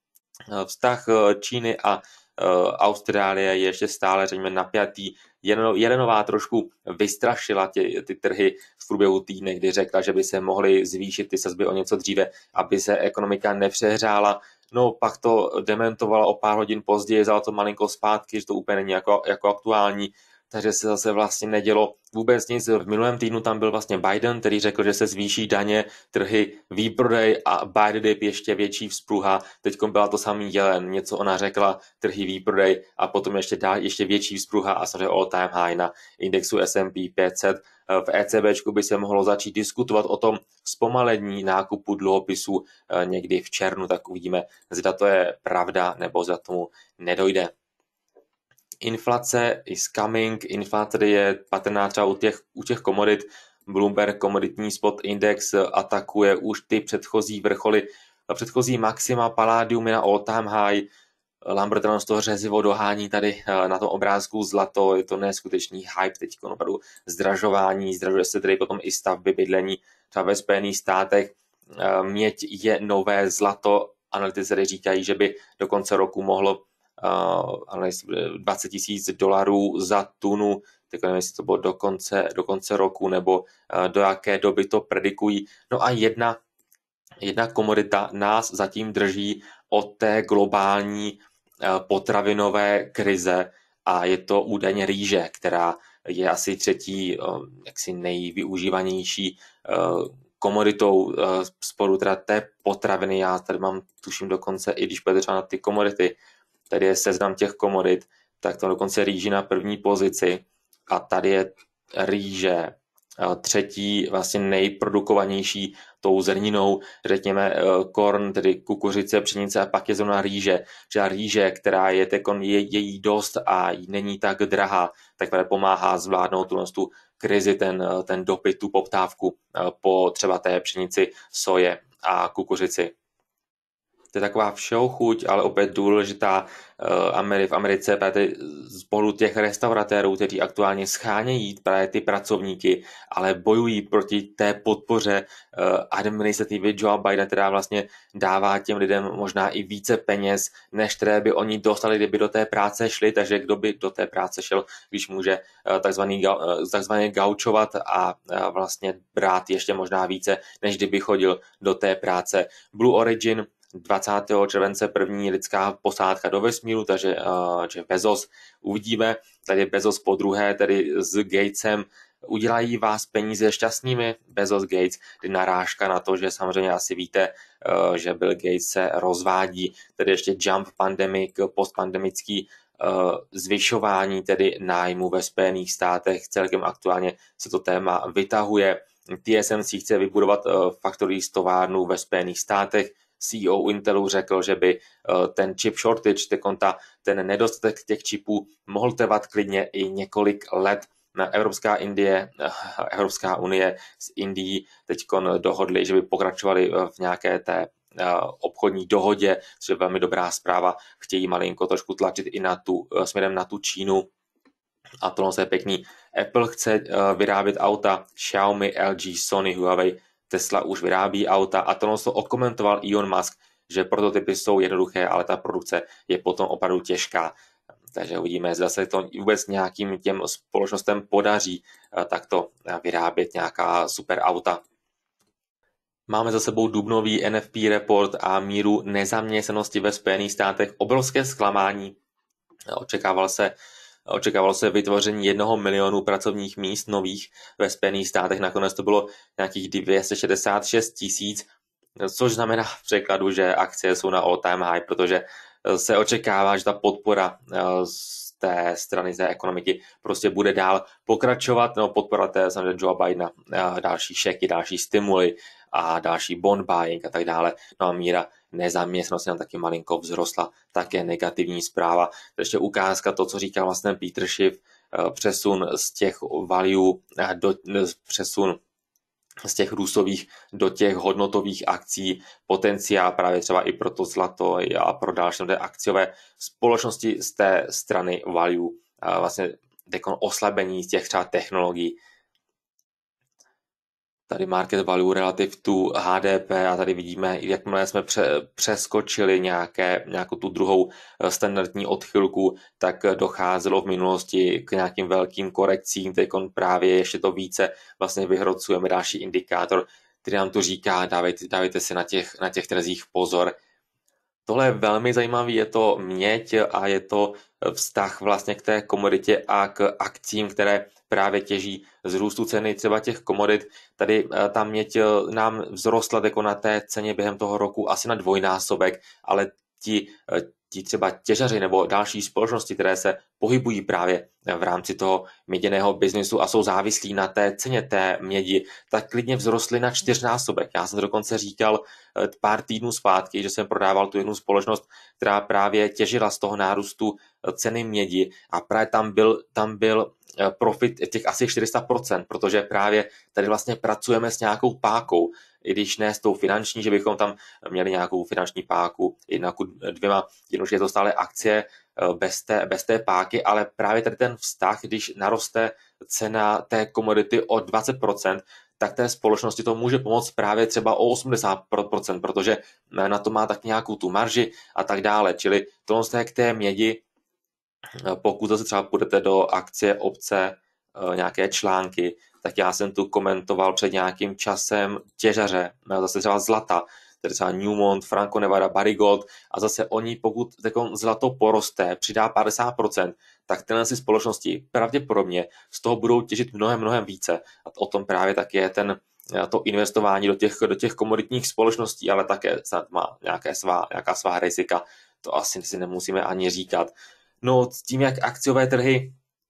vztah Číny a Austrálie je ještě stále, řekněme, napjatý. Jelenová trošku vystrašila tě, ty trhy v průběhu týdne, kdy řekla, že by se mohly zvýšit ty sazby o něco dříve, aby se ekonomika nepřehřála. No, pak to dementovala o pár hodin později, vzala to malinko zpátky, že to úplně není jako, jako aktuální. Takže se zase vlastně nedělo vůbec nic. V minulém týdnu tam byl vlastně Biden, který řekl, že se zvýší daně, trhy, výprodej a buy the dip ještě větší vzpruha. Teď byla to samý Jelen, něco ona řekla, trhy, výprodej a potom ještě dá ještě větší vzpruha a samozřejmě all time high na indexu S and P pět set. V ECBčku by se mohlo začít diskutovat o tom zpomalení nákupu dluhopisů někdy v červnu, tak uvidíme, zda to je pravda nebo zda tomu nedojde. Inflace is coming, inflace je patrná třeba u těch, u těch komodit. Bloomberg komoditní spot index atakuje už ty předchozí vrcholy, předchozí maxima, Palladium je na all time high, Lamberton z toho řezivo dohání tady na tom obrázku zlato, je to neskutečný hype teď, opravdu zdražování, zdražuje se tedy potom i stavby, bydlení, třeba ve Spojených státech, měď je nové zlato, analytici říkají, že by do konce roku mohlo ale dvacet tisíc dolarů za tunu, tak nevím, jestli to bylo do konce, do konce roku, nebo do jaké doby to predikují. No a jedna, jedna komodita nás zatím drží od té globální potravinové krize a je to údajně rýže, která je asi třetí jaksi nejvyužívanější komoditou sporu teda té potraviny. Já tady mám, tuším dokonce, i když budete třeba na ty komodity, tady je seznam těch komodit, tak to dokonce rýži na první pozici a tady je rýže třetí vlastně nejprodukovanější tou zrninou, řekněme korn, tedy kukuřice, pšenice a pak je zrovna rýže. Že rýže, která je, tekon, je, je jí dost a není tak drahá, tak pomáhá zvládnout tu, tu krizi, ten, ten dopyt, tu poptávku po třeba té pšenici, soje a kukuřici. To je taková všeochuť, ale opět důležitá v Americe právě z pohledu těch restauratérů, kteří aktuálně schánějí právě ty pracovníky, ale bojují proti té podpoře administrativy Joe Bidena, která vlastně dává těm lidem možná i více peněz, než které by oni dostali, kdyby do té práce šli, takže kdo by do té práce šel, když může takzvaný, takzvaně gaučovat a vlastně brát ještě možná více, než kdyby chodil do té práce. Blue Origin dvacátého července první lidská posádka do vesmíru, takže uh, že Bezos, uvidíme, tady Bezos po druhé, tedy s Gatesem, udělají vás peníze šťastnými, Bezos Gates, kdy narážka na to, že samozřejmě asi víte, uh, že Bill Gates se rozvádí, tedy ještě jump pandemic, postpandemický uh, zvyšování tedy nájmu ve Spojených státech, celkem aktuálně se to téma vytahuje. T S M C chce vybudovat uh, factory z továrnu ve Spojených státech, C E O Intelu řekl, že by ten chip shortage, ten nedostatek těch čipů mohl trvat klidně i několik let. Evropská Indie, Evropská unie s Indií teď dohodli, že by pokračovali v nějaké té obchodní dohodě, což je velmi dobrá zpráva, chtějí malinko trošku tlačit i na tu, směrem na tu Čínu. A tohle je pěkný. Apple chce vyrábět auta, Xiaomi, L G, Sony, Huawei, Tesla už vyrábí auta a tohle to okomentoval Elon Musk, že prototypy jsou jednoduché, ale ta produkce je potom opravdu těžká. Takže uvidíme, zda se to vůbec nějakým těm společnostem podaří takto vyrábět nějaká super auta. Máme za sebou dubnový N F P report a míru nezaměstnanosti ve Spojených státech. Obrovské zklamání. Očekával se, očekávalo se vytvoření jednoho milionu pracovních míst nových ve Spojených státech. Nakonec to bylo nějakých dvě stě šedesát šest tisíc, což znamená v překladu, že akcie jsou na all time high, protože se očekává, že ta podpora z té strany z té ekonomiky prostě bude dál pokračovat, no podpora té samozřejmě Joe Bidena, další šeky, další stimuly a další bond buying a tak dále. No a míra nezaměstnanosti nám taky malinko vzrostla, také negativní zpráva. To ještě ukázka to, co říkal vlastně Peter Schiff, přesun z těch value do přesun z těch růstových do těch hodnotových akcí, potenciál právě třeba i pro to zlato a pro další akciové společnosti z té strany value, a vlastně oslabení z těch třeba technologií. Tady market value relative to H D P a tady vidíme, jakmile jsme pře, přeskočili nějaké, nějakou tu druhou standardní odchylku, tak docházelo v minulosti k nějakým velkým korekcím, teď právě ještě to více vlastně vyhrocujeme další indikátor, který nám to říká, dávejte, dávejte si na těch, na těch trzích pozor. Tohle je velmi zajímavý, je to měď a je to vztah vlastně k té komoditě a k akcím, které právě těží z růstu ceny třeba těch komodit. Tady ta měď nám vzrostla jako na té ceně během toho roku asi na dvojnásobek, ale ti, ti třeba těžaři nebo další společnosti, které se pohybují právě v rámci toho měděného biznesu a jsou závislí na té ceně té mědi, tak klidně vzrostly na čtyřnásobek. Já jsem to dokonce říkal pár týdnů zpátky, že jsem prodával tu jednu společnost, která právě těžila z toho nárůstu ceny mědi a právě tam byl, tam byl profit těch asi čtyři sta procent, protože právě tady vlastně pracujeme s nějakou pákou, i když ne s tou finanční, že bychom tam měli nějakou finanční páku jedna ku dvěma, jenomže je to stále akcie bez té, bez té páky, ale právě tady ten vztah, když naroste cena té komodity o dvacet procent, tak té společnosti to může pomoct právě třeba o osmdesát procent, protože na to má tak nějakou tu marži a tak dále. Čili tohle je k té mědi, pokud zase třeba půjdete do akcie obce, nějaké články, tak já jsem tu komentoval před nějakým časem těžaře, zase třeba zlata, tedy třeba Newmont, Franco Nevada, Barrick a zase oni, pokud zlato poroste, přidá padesát procent, tak tyhle si společnosti pravděpodobně z toho budou těžit mnohem, mnohem více. A o tom právě tak je ten, to investování do těch, do těch komoditních společností, ale také má nějaké svá, nějaká svá rizika. To asi si nemusíme ani říkat. No s tím, jak akciové trhy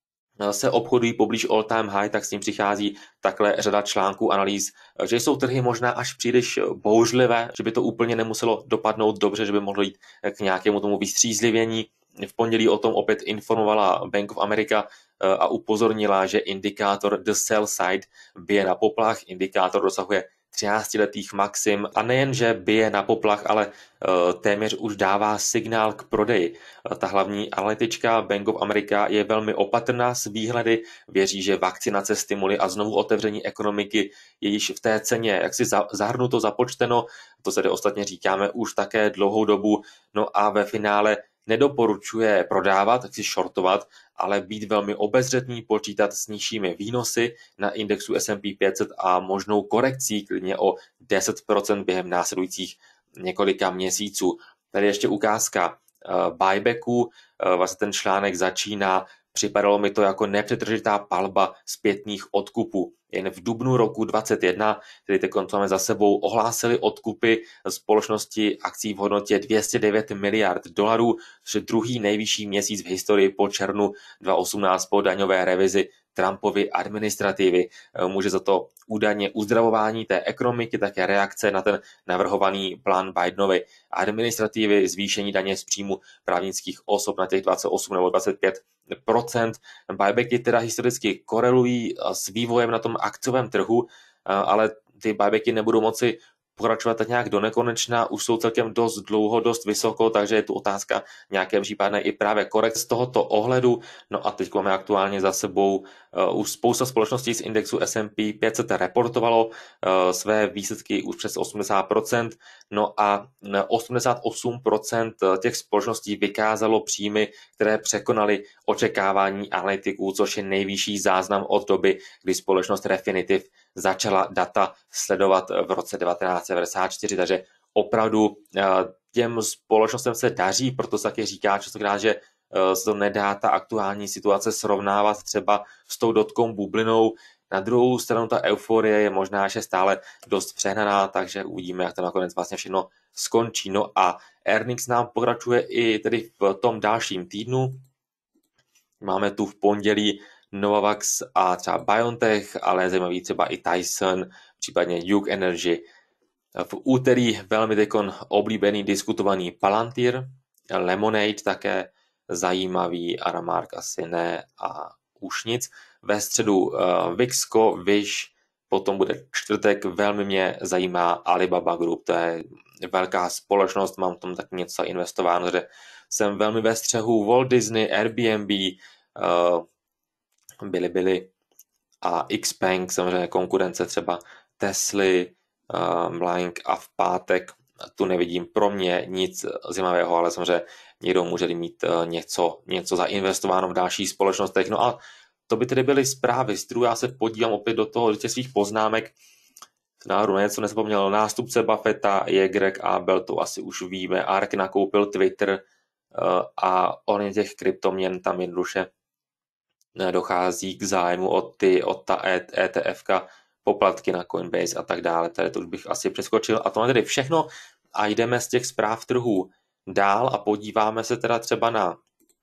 se obchodují poblíž all time high, tak s tím přichází takhle řada článků, analýz, že jsou trhy možná až příliš bouřlivé, že by to úplně nemuselo dopadnout dobře, že by mohlo jít k nějakému tomu vystřízlivění. V pondělí o tom opět informovala Bank of America a upozornila, že indikátor the sell side bije na poplach, indikátor dosahuje třináctiletých maxim a nejen, že bije na poplach, ale téměř už dává signál k prodeji. Ta hlavní analytička Bank of America je velmi opatrná s výhledy, věří, že vakcinace, stimuly a znovu otevření ekonomiky je již v té ceně jaksi zahrnuto, započteno, to se ostatně říkáme už také dlouhou dobu, no a ve finále nedoporučuje prodávat, tak si shortovat, ale být velmi obezřetný, počítat s nižšími výnosy na indexu S and P pět set a možnou korekcí klidně o deset procent během následujících několika měsíců. Tady ještě ukázka uh, buybacku, uh, vlastně ten článek začíná, připadalo mi to jako nepřetržitá palba zpětných odkupů. Jen v dubnu roku dvacet jedna, tedy teď máme za sebou, ohlásili odkupy společnosti akcí v hodnotě dvě stě devět miliard dolarů, což je druhý nejvyšší měsíc v historii po červnu dva tisíce osmnáct po daňové revizi Trumpovy administrativy. Může za to údajně uzdravování té ekonomiky, také reakce na ten navrhovaný plán Bidenovy administrativy, zvýšení daně z příjmu právnických osob na těch dvacet osm nebo dvacet pět procent. Buybacky teda historicky korelují s vývojem na tom akciovém trhu, ale ty buybacky nebudou moci pokračovat tak nějak do nekonečna, už jsou celkem dost dlouho, dost vysoko, takže je tu otázka nějaké případné i právě korekt z tohoto ohledu. No a teď máme aktuálně za sebou uh, už spousta společností z indexu S and P pět set reportovalo uh, své výsledky už přes osmdesát procent, no a osmdesát osm procent těch společností vykázalo příjmy, které překonaly očekávání analytiků, což je nejvyšší záznam od doby, kdy společnost Refinitiv začala data sledovat v roce devatenáct set devadesát čtyři, takže opravdu těm společnostem se daří, proto se taky říká častokrát, že se to nedá ta aktuální situace srovnávat třeba s tou dotcom bublinou. Na druhou stranu ta euforie je možná ještě stále dost přehnaná, takže uvidíme, jak to nakonec vlastně všechno skončí. No a earnings nám pokračuje i tedy v tom dalším týdnu. Máme tu v pondělí Novavax a třeba BioNTech, ale zajímavý třeba i Tyson, případně Duke Energy. V úterý velmi tekon oblíbený, diskutovaný Palantir, Lemonade také zajímavý, Aramark asi ne a už nic. Ve středu uh, Vixco, Wish, potom bude čtvrtek, velmi mě zajímá Alibaba Group, to je velká společnost, mám tam tak něco investováno, že jsem velmi ve střehu. Walt Disney, Airbnb, uh, byly byly a Xpeng, samozřejmě konkurence třeba Tesly, uh, Blank a v pátek tu nevidím pro mě nic zajímavého, ale samozřejmě někdo může mít uh, něco, něco zainvestováno v dalších společnostech. No a to by tedy byly zprávy z trhu. Já se podívám opět do toho, do těch svých poznámek. Náhodou něco nezapomněl. Nástupce Buffetta je Greg Abel, to asi už víme. Ark nakoupil Twitter a on těch kryptoměn tam jednoduše dochází k zájmu od, ty, od ta E T F ka, poplatky na Coinbase a tak dále. Tady to už bych asi přeskočil. A to je tedy všechno. A jdeme z těch zpráv trhů dál a podíváme se teda třeba na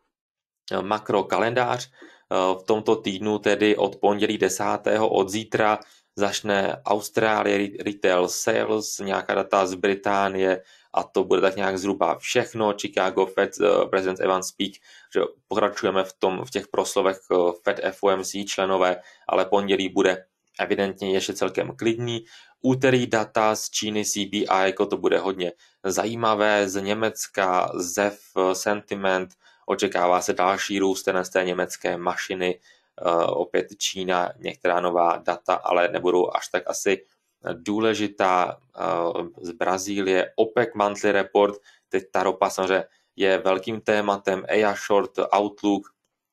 makrokalendář. V tomto týdnu, tedy od pondělí desátého od zítra, začne Austrálie Retail Sales, nějaká data z Británie a to bude tak nějak zhruba všechno. Chicago Fed, uh, President Evans Speak, že pokračujeme v, tom, v těch proslovech uh, Fed F O M C členové, ale pondělí bude evidentně ještě celkem klidný. Úterý data z Číny C B I, jako to bude hodně zajímavé, z Německa Z E V Sentiment, očekává se další růst z té německé mašiny, uh, opět Čína, některá nová data, ale nebudou až tak asi důležitá. Uh, z Brazílie OPEC monthly report, teď ta ropa samozřejmě je velkým tématem, A I short outlook,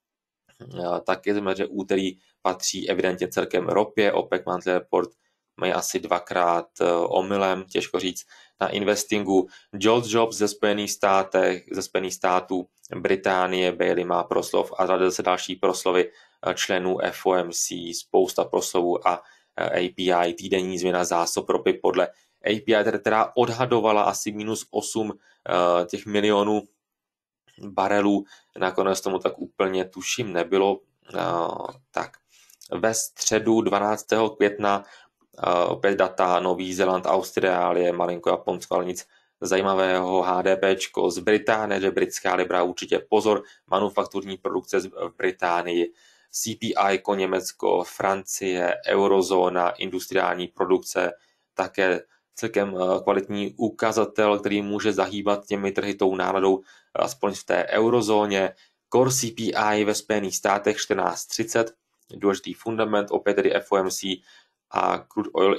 uh, tak je znamená, že úterý patří evidentně celkem ropě, OPEC monthly report mají asi dvakrát uh, omylem, těžko říct. Na investingu George Jobs ze Spojených státech, ze Spojených států, Británie, Bailey má proslov a řadil se další proslovy členů F O M C, spousta proslovů a A P I, týdenní změna zásob ropy podle A P I, která odhadovala asi minus osm uh, těch milionů barelů, nakonec tomu tak úplně tuším nebylo. Uh, tak ve středu dvanáctého května Uh, opět data Nový Zéland, Austrálie, malinko Japonsko, ale nic zajímavého. HDPčko z Británie, že britská libra, určitě pozor, manufakturní produkce v Británii, C P I ko Německo, Francie, eurozóna, industriální produkce, také celkem uh, kvalitní ukazatel, který může zahýbat těmi trhy tou náladou, aspoň v té eurozóně. Core C P I ve Spojených státech čtrnáct třicet, důležitý fundament, opět tedy F O M C a crude oil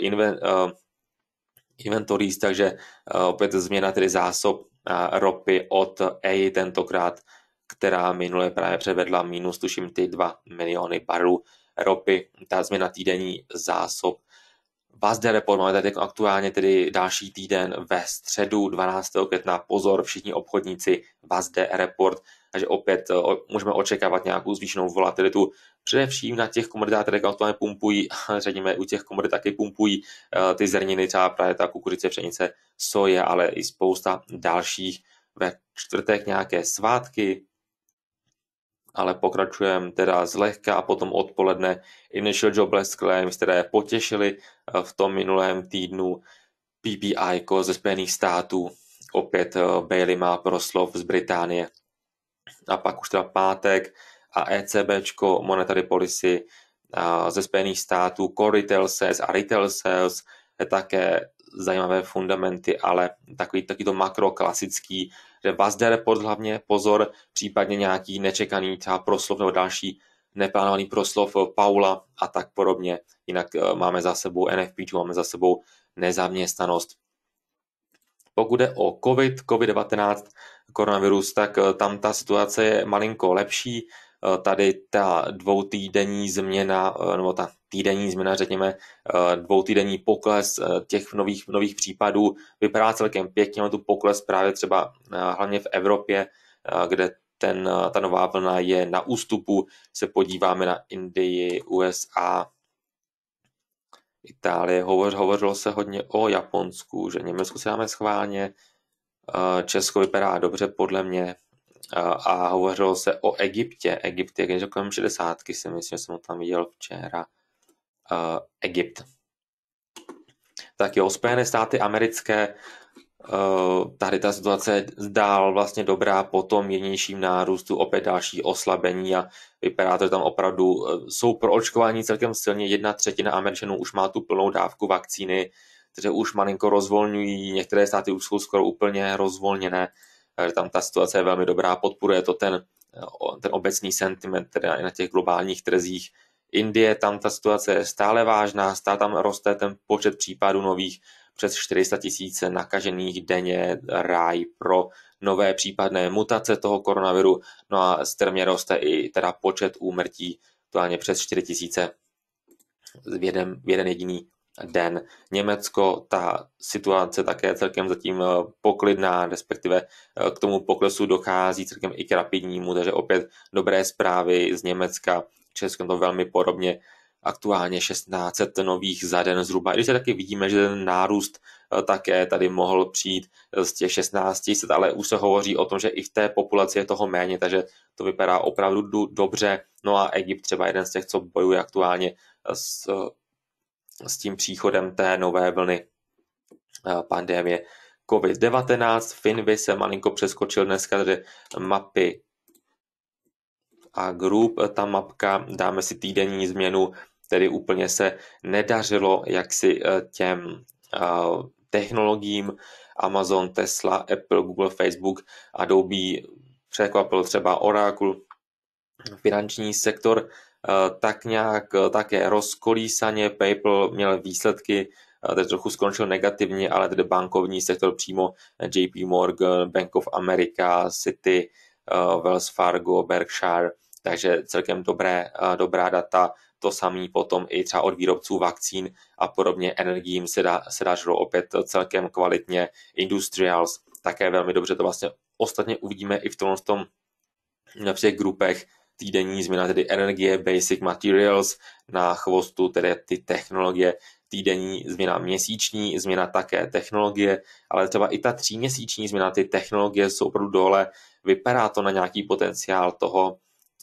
inventories, takže opět změna tedy zásob ropy od A tentokrát, která minule právě převedla minus, tuším, ty dva miliony barelů ropy, ta změna týdenní zásob. Vazde report máme tady aktuálně tedy další týden ve středu dvanáctého května, pozor všichni obchodníci, Vazde report, takže opět můžeme očekávat nějakou zvýšenou volatilitu, především na těch komoditách, které aktuálně pumpují, řekněme u těch komodit taky pumpují ty zrniny, třeba právě ta kukuřice, pšenice, soje, ale i spousta dalších. Ve čtvrtek nějaké svátky, ale pokračujeme teda zlehka a potom odpoledne Initial Jobless Claims, které potěšily v tom minulém týdnu. P P I ze Spojených států, opět Bailey má proslov z Británie. A pak už teda pátek a ECBčko Monetary Policy ze Spojených států, Core Retail Sales a Retail Sales, také zajímavé fundamenty, ale takový, takový to makro klasický, že Vazda report hlavně pozor, případně nějaký nečekaný třeba proslov nebo další neplánovaný proslov Paula a tak podobně. Jinak máme za sebou N F P, máme za sebou nezaměstnanost. Pokud jde o COVID, COVID devatenáct, koronavirus, tak tam ta situace je malinko lepší. Tady ta dvoutýdenní změna, nebo ta týdenní změna, řekněme, dvoutýdenní pokles těch nových, nových případů vypadá celkem pěkně. Tu pokles právě třeba hlavně v Evropě, kde ten, ta nová vlna je na ústupu. Se podíváme na Indii, U S A, Itálie, hovoř, hovořilo se hodně o Japonsku, že Německu se dáme schválně, Česko vypadá dobře podle mě a hovořilo se o Egyptě. Egypt je když kolem šedesátky, si myslím, že jsem ho tam viděl včera. Egypt. Tak jo, Spojené státy americké, tady ta situace zdál vlastně dobrá po tom jedinějším nárůstu, opět další oslabení a vypadá to, že tam opravdu jsou pro očkování celkem silně. Jedna třetina Američanů už má tu plnou dávku vakcíny, takže už malinko rozvolňují, některé státy už jsou skoro úplně rozvolněné, takže tam ta situace je velmi dobrá, podporuje to ten, ten obecný sentiment teda i na těch globálních trzích. Indie, tam ta situace je stále vážná, stále tam roste ten počet případů nových, přes čtyři sta tisíc nakažených denně, ráj pro nové případné mutace toho koronaviru, no a strmě roste i teda počet úmrtí, to ani přes čtyři tisíce v jeden, v jeden jediný den. Německo, ta situace také celkem zatím poklidná, respektive k tomu poklesu dochází celkem i k rapidnímu, takže opět dobré zprávy z Německa, Česko to velmi podobně, aktuálně šestnáct set nových za den zhruba. I když se taky vidíme, že ten nárůst také tady mohl přijít z těch šestnáct set, ale už se hovoří o tom, že i v té populaci je toho méně, takže to vypadá opravdu dobře. No a Egypt třeba jeden z těch, co bojuje aktuálně s, s tím příchodem té nové vlny pandemie COVID devatenáct. Finvy se malinko přeskočil dneska, takže mapy a group, ta mapka, dáme si týdenní změnu, tedy úplně se nedařilo jaksi těm uh, technologiím Amazon, Tesla, Apple, Google, Facebook, Adobe, překvapil třeba Oracle, finanční sektor, uh, tak nějak uh, také rozkolísaně, PayPal měl výsledky, uh, teď trochu skončil negativně, ale tedy bankovní sektor přímo J P Morgan, Bank of America, Citi, uh, Wells Fargo, Berkshire, takže celkem dobré, dobrá data, to samý potom i třeba od výrobců vakcín a podobně energiím se, dá, se dařilo opět celkem kvalitně. Industrials také velmi dobře, to vlastně ostatně uvidíme i v tom, v tom v těch grupech týdenní změna, tedy energie, basic materials, na chvostu tedy ty technologie, týdenní změna měsíční, změna také technologie, ale třeba i ta tříměsíční změna, ty technologie jsou opravdu dole, vypadá to na nějaký potenciál toho,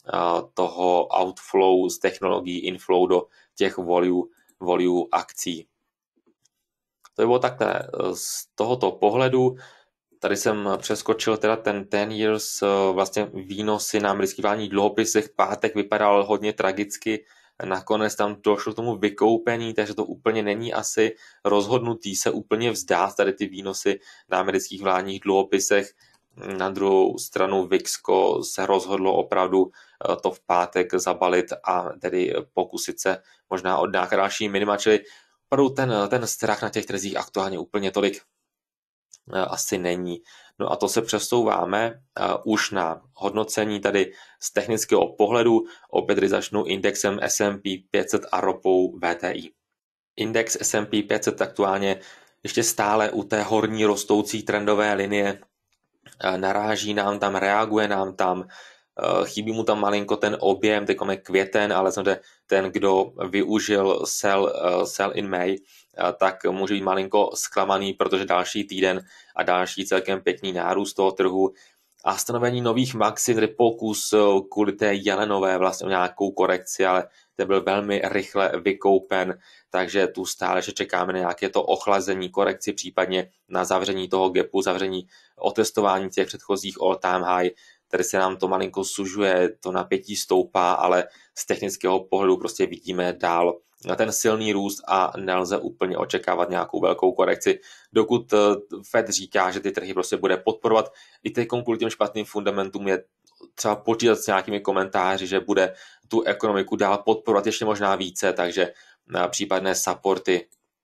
toho outflow z technologií, inflow do těch value, value akcí. To by bylo takhle z tohoto pohledu. Tady jsem přeskočil teda ten ten years, vlastně výnosy na amerických vládních dluhopisech. Pátek vypadal hodně tragicky, nakonec tam došlo k tomu vykoupení, takže to úplně není asi rozhodnutý se úplně vzdát tady ty výnosy na amerických vládních dluhopisech. Na druhou stranu Vixco se rozhodlo opravdu to v pátek zabalit a tedy pokusit se možná od nějaké další minima, čili opravdu ten, ten strach na těch trzích aktuálně úplně tolik asi není. No a to se přesouváme už na hodnocení tady z technického pohledu, opět tady začnu indexem S and P pět set a ropou V T I. Index S and P pět set aktuálně ještě stále u té horní rostoucí trendové linie naráží nám tam, reaguje nám tam, chybí mu tam malinko ten objem, teď je květen, ale ten, kdo využil sell, sell in May, tak může být malinko zklamaný, protože další týden a další celkem pěkný nárůst toho trhu a stanovení nových maxim, tedy pokus kvůli té jelenové vlastně o nějakou korekci, ale ten byl velmi rychle vykoupen, takže tu stále že čekáme na nějaké to ochlazení, korekci, případně na zavření toho gapu, zavření otestování těch předchozích all-time high. Tady se nám to malinko sužuje, to napětí stoupá, ale z technického pohledu prostě vidíme dál ten silný růst a nelze úplně očekávat nějakou velkou korekci, dokud Fed říká, že ty trhy prostě bude podporovat. I teď kvůli těm špatným fundamentům je třeba počítat s nějakými komentáři, že bude tu ekonomiku dál podporovat ještě možná více, takže případné supporty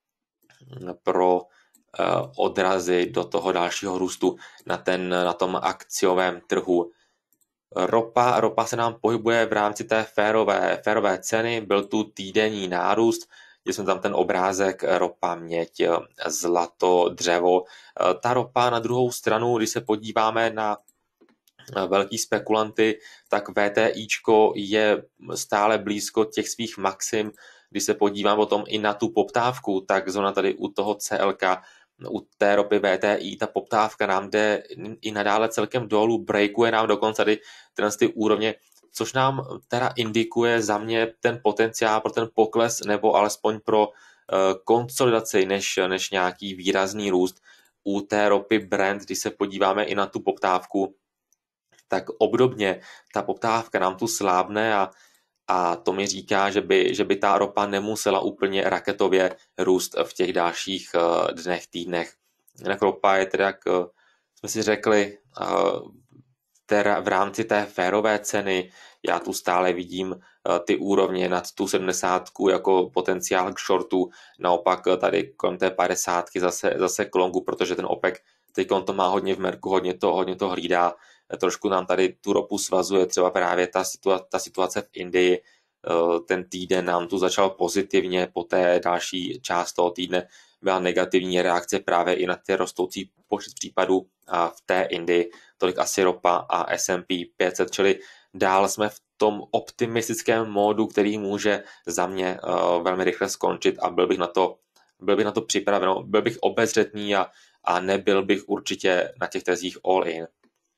pro odrazy do toho dalšího růstu na, ten, na tom akciovém trhu. Ropa, ropa se nám pohybuje v rámci té férové, férové ceny, byl tu týdenní nárůst, kde jsme tam ten obrázek ropa, měď, zlato, dřevo. Ta ropa na druhou stranu, když se podíváme na velký spekulanty, tak VTIčko je stále blízko těch svých maxim. Když se podívám potom i na tu poptávku, tak zóna tady u toho C L K, u té ropy V T I, ta poptávka nám jde i nadále celkem dolů, breakuje nám dokonce tady ty úrovně, což nám teda indikuje za mě ten potenciál pro ten pokles nebo alespoň pro uh, konsolidaci než, než nějaký výrazný růst. U té ropy Brent, když se podíváme i na tu poptávku, tak obdobně ta poptávka nám tu slábne a, a to mi říká, že by, že by ta ropa nemusela úplně raketově růst v těch dalších uh, dnech, týdnech. Jinak ropa je teda, jak uh, jsme si řekli, uh, teda v rámci té férové ceny, já tu stále vidím uh, ty úrovně nad tu sedmdesátku jako potenciál k shortu, naopak uh, tady kolem té padesátky zase, zase k longu, protože ten OPEC teď on to má hodně v merku, hodně to, hodně to hlídá. Trošku nám tady tu ropu svazuje třeba právě ta, situa- ta situace v Indii. Ten týden nám tu začal pozitivně, po té další část toho týdne byla negativní reakce právě i na ty rostoucí počet případů v té Indii. Tolik asi ropa a S and P pět set, čili dál jsme v tom optimistickém módu, který může za mě velmi rychle skončit a byl bych na to, byl bych na to připraven, byl bych obezřetný a, a nebyl bych určitě na těch tezích all in.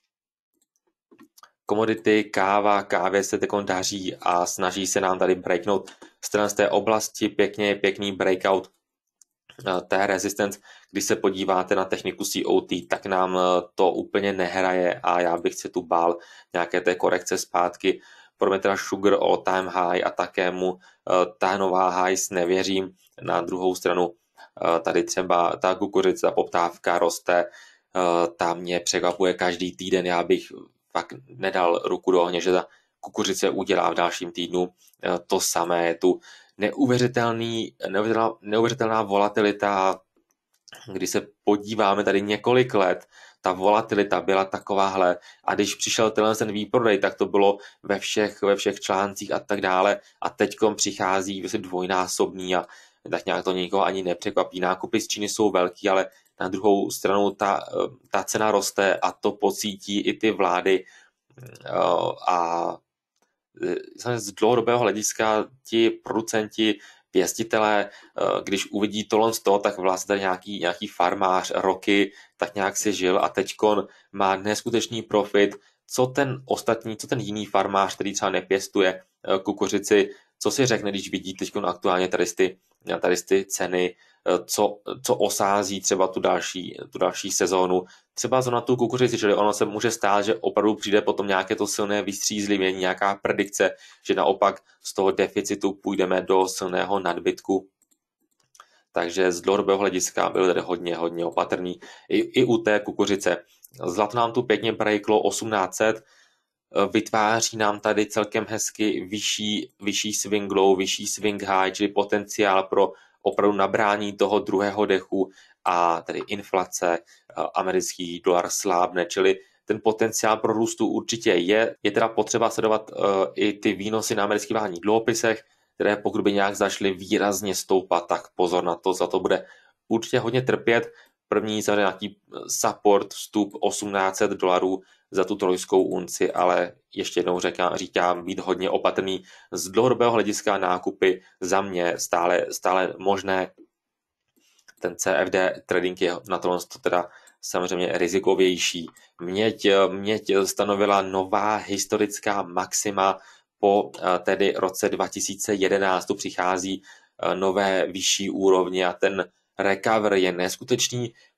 Komodity, káva, kávě se teď daří a snaží se nám tady breaknout z té oblasti, pěkně, pěkný breakout té resistance. Když se podíváte na techniku C O T, tak nám to úplně nehraje a já bych se tu bál nějaké té korekce zpátky. Pro mě teda Sugar all time high a také mu ta nová highs nevěřím. Na druhou stranu tady třeba ta kukuřice, poptávka roste, ta mě překvapuje každý týden, já bych fakt nedal ruku do ohně, že ta kukuřice udělá v dalším týdnu to samé. Je tu neuvěřitelný, neuvěřitelná, neuvěřitelná volatilita. Když se podíváme tady několik let, ta volatilita byla takováhle a když přišel tenhle ten výprodej, tak to bylo ve všech, ve všech článcích a tak dále a teďkom přichází vlastně dvojnásobný a tak nějak to nikoho ani nepřekvapí. Nákupy z Číny jsou velký, ale na druhou stranu ta, ta cena roste a to pocítí i ty vlády a z dlouhodobého hlediska ti producenti, pěstitelé, když uvidí tohle z toho, tak vlastně tady nějaký, nějaký farmář roky tak nějak si žil a teďkon má neskutečný profit. Co ten ostatní, co ten jiný farmář, který třeba nepěstuje kukuřici, co si řekne, když vidí teďkon aktuálně tady ty, tady ty ceny, co, co osází třeba tu další, tu další sezónu. Třeba na tu kukuřici, čili ono se může stát, že opravdu přijde potom nějaké to silné vystřízlivění, nějaká predikce, že naopak z toho deficitu půjdeme do silného nadbytku. Takže z dlouhodobého hlediska byl tady hodně, hodně opatrný. I, i u té kukuřice. Zlato nám tu pěkně breaklo osmnáct set, vytváří nám tady celkem hezky vyšší, vyšší swing low, vyšší swing high, čili potenciál pro opravdu nabrání toho druhého dechu a tedy inflace, americký dolar slábne, čili ten potenciál pro růstu určitě je. Je teda potřeba sledovat uh, i ty výnosy na amerických vládních dluhopisech, které pokud by nějak začaly výrazně stoupat, tak pozor na to, za to bude určitě hodně trpět. První za nějaký support, vstup osmnáct set dolarů za tu trojskou unci, ale ještě jednou říkám, říkám být hodně opatrný. Z dlouhodobého hlediska nákupy za mě stále, stále možné. Ten C F D trading je na tohle teda samozřejmě rizikovější. Měď, měď stanovila nová historická maxima po tedy roce dva tisíce jedenáct. Tu přichází nové vyšší úrovně a ten recover je neskutečný.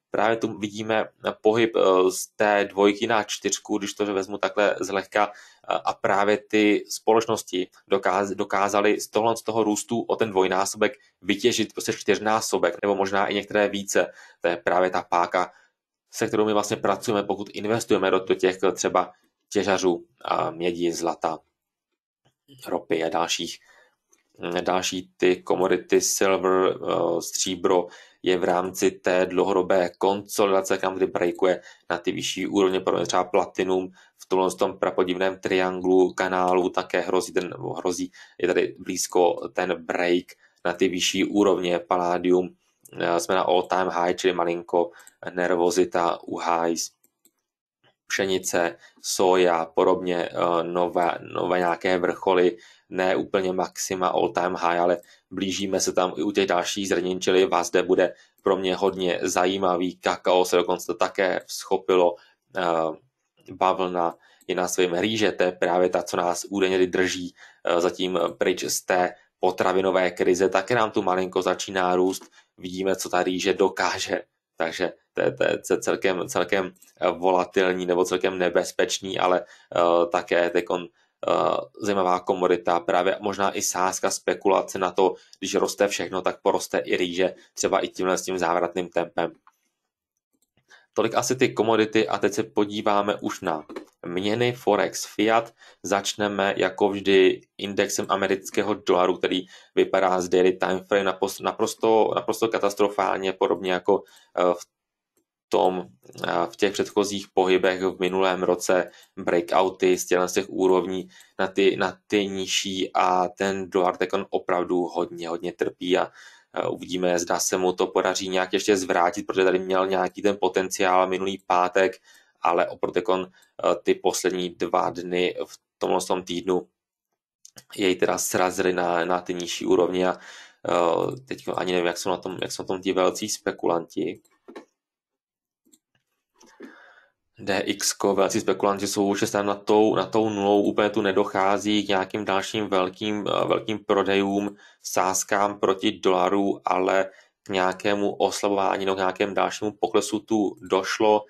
právě tu vidíme pohyb z té dvojky na čtyřku, když to vezmu takhle zlehka, a právě ty společnosti dokázaly z tohle z toho růstu o ten dvojnásobek vytěžit prostě čtyřnásobek, nebo možná i některé více. To je právě ta páka, se kterou my vlastně pracujeme, pokud investujeme do těch třeba těžařů a mědi, zlata, ropy a dalších. Další ty komodity, silver, stříbro, je v rámci té dlouhodobé konsolidace, kam kdy breakuje na ty vyšší úrovně, podobně třeba platinum v tomhle tom prapodivném trianglu kanálu také hrozí, ten, hrozí, je tady blízko ten break na ty vyšší úrovně, palladium, jsme na all time high, čili malinko nervozita u highs, pšenice, soja, podobně nové, nové nějaké vrcholy, ne úplně maxima all time high, ale blížíme se tam i u těch dalších zrnin, čili vás zde bude pro mě hodně zajímavý. Kakao se dokonce také schopilo, bavlna je na svém rýže, to je právě ta, co nás údajně drží zatím pryč z té potravinové krize, také nám tu malinko začíná růst, vidíme, co ta rýže dokáže, takže to je, to je celkem, celkem volatilní nebo celkem nebezpečný, ale uh, také tekon, uh, zajímavá komodita, právě možná i sázka, spekulace na to, když roste všechno, tak poroste i rýže, třeba i tímhle s tím závratným tempem. Tolik asi ty komodity a teď se podíváme už na měny Forex Fiat. Začneme jako vždy indexem amerického dolaru, který vypadá z daily time frame naprosto, naprosto katastrofálně, podobně jako v tom, v těch předchozích pohybech v minulém roce, breakouty z těch, z těch úrovní na ty, na ty nižší a ten dolar tak on opravdu hodně, hodně trpí a uvidíme, zda se mu to podaří nějak ještě zvrátit, protože tady měl nějaký ten potenciál minulý pátek, ale oproti ty poslední dva dny v tomhle tom týdnu jej teda srazili na, na ty nižší úrovně a teď ani nevím, jak jsou na tom, jak jsou na tom ti velcí spekulanti. D X, velcí spekulanti jsou už tam na tou, na tou nulou, úplně tu nedochází k nějakým dalším velkým, velkým prodejům, sázkám proti dolaru, ale k nějakému oslabování nebo k nějakému dalšímu poklesu tu došlo.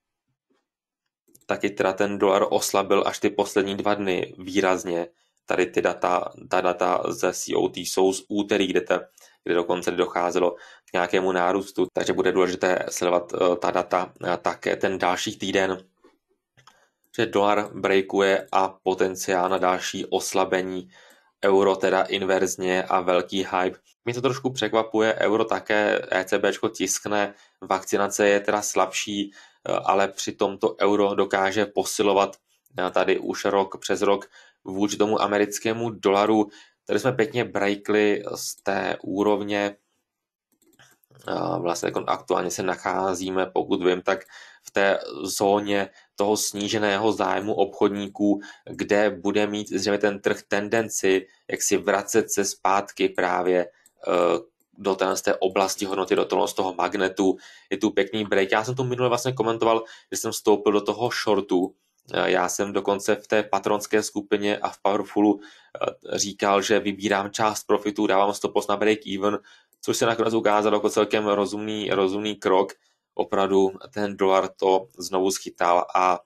Taky teda ten dolar oslabil až ty poslední dva dny výrazně. Tady ty data, ta data ze C O T jsou z úterý, kde, ta, kde dokonce docházelo k nějakému nárůstu, takže bude důležité sledovat uh, ta data uh, také ten další týden, že dolar breakuje a potenciál na další oslabení, euro teda inverzně a velký hype. Mě to trošku překvapuje, euro také ECBčko tiskne, vakcinace je teda slabší, uh, ale přitom to euro dokáže posilovat uh, tady už rok přes rok vůči tomu americkému dolaru. Tady jsme pěkně breakli z té úrovně, vlastně aktuálně se nacházíme, pokud vím, tak v té zóně toho sníženého zájmu obchodníků, kde bude mít zřejmě ten trh tendenci, jak si vracet se zpátky právě do té oblasti hodnoty, do toho, z toho magnetu. Je tu pěkný break. Já jsem to minule vlastně komentoval, že jsem vstoupil do toho shortu. Já jsem dokonce v té patronské skupině a v Powerfulu říkal, že vybírám část profitu, dávám stop loss na break even, což se nakonec ukázalo jako celkem rozumný, rozumný krok. Opravdu ten dolar to znovu schytal a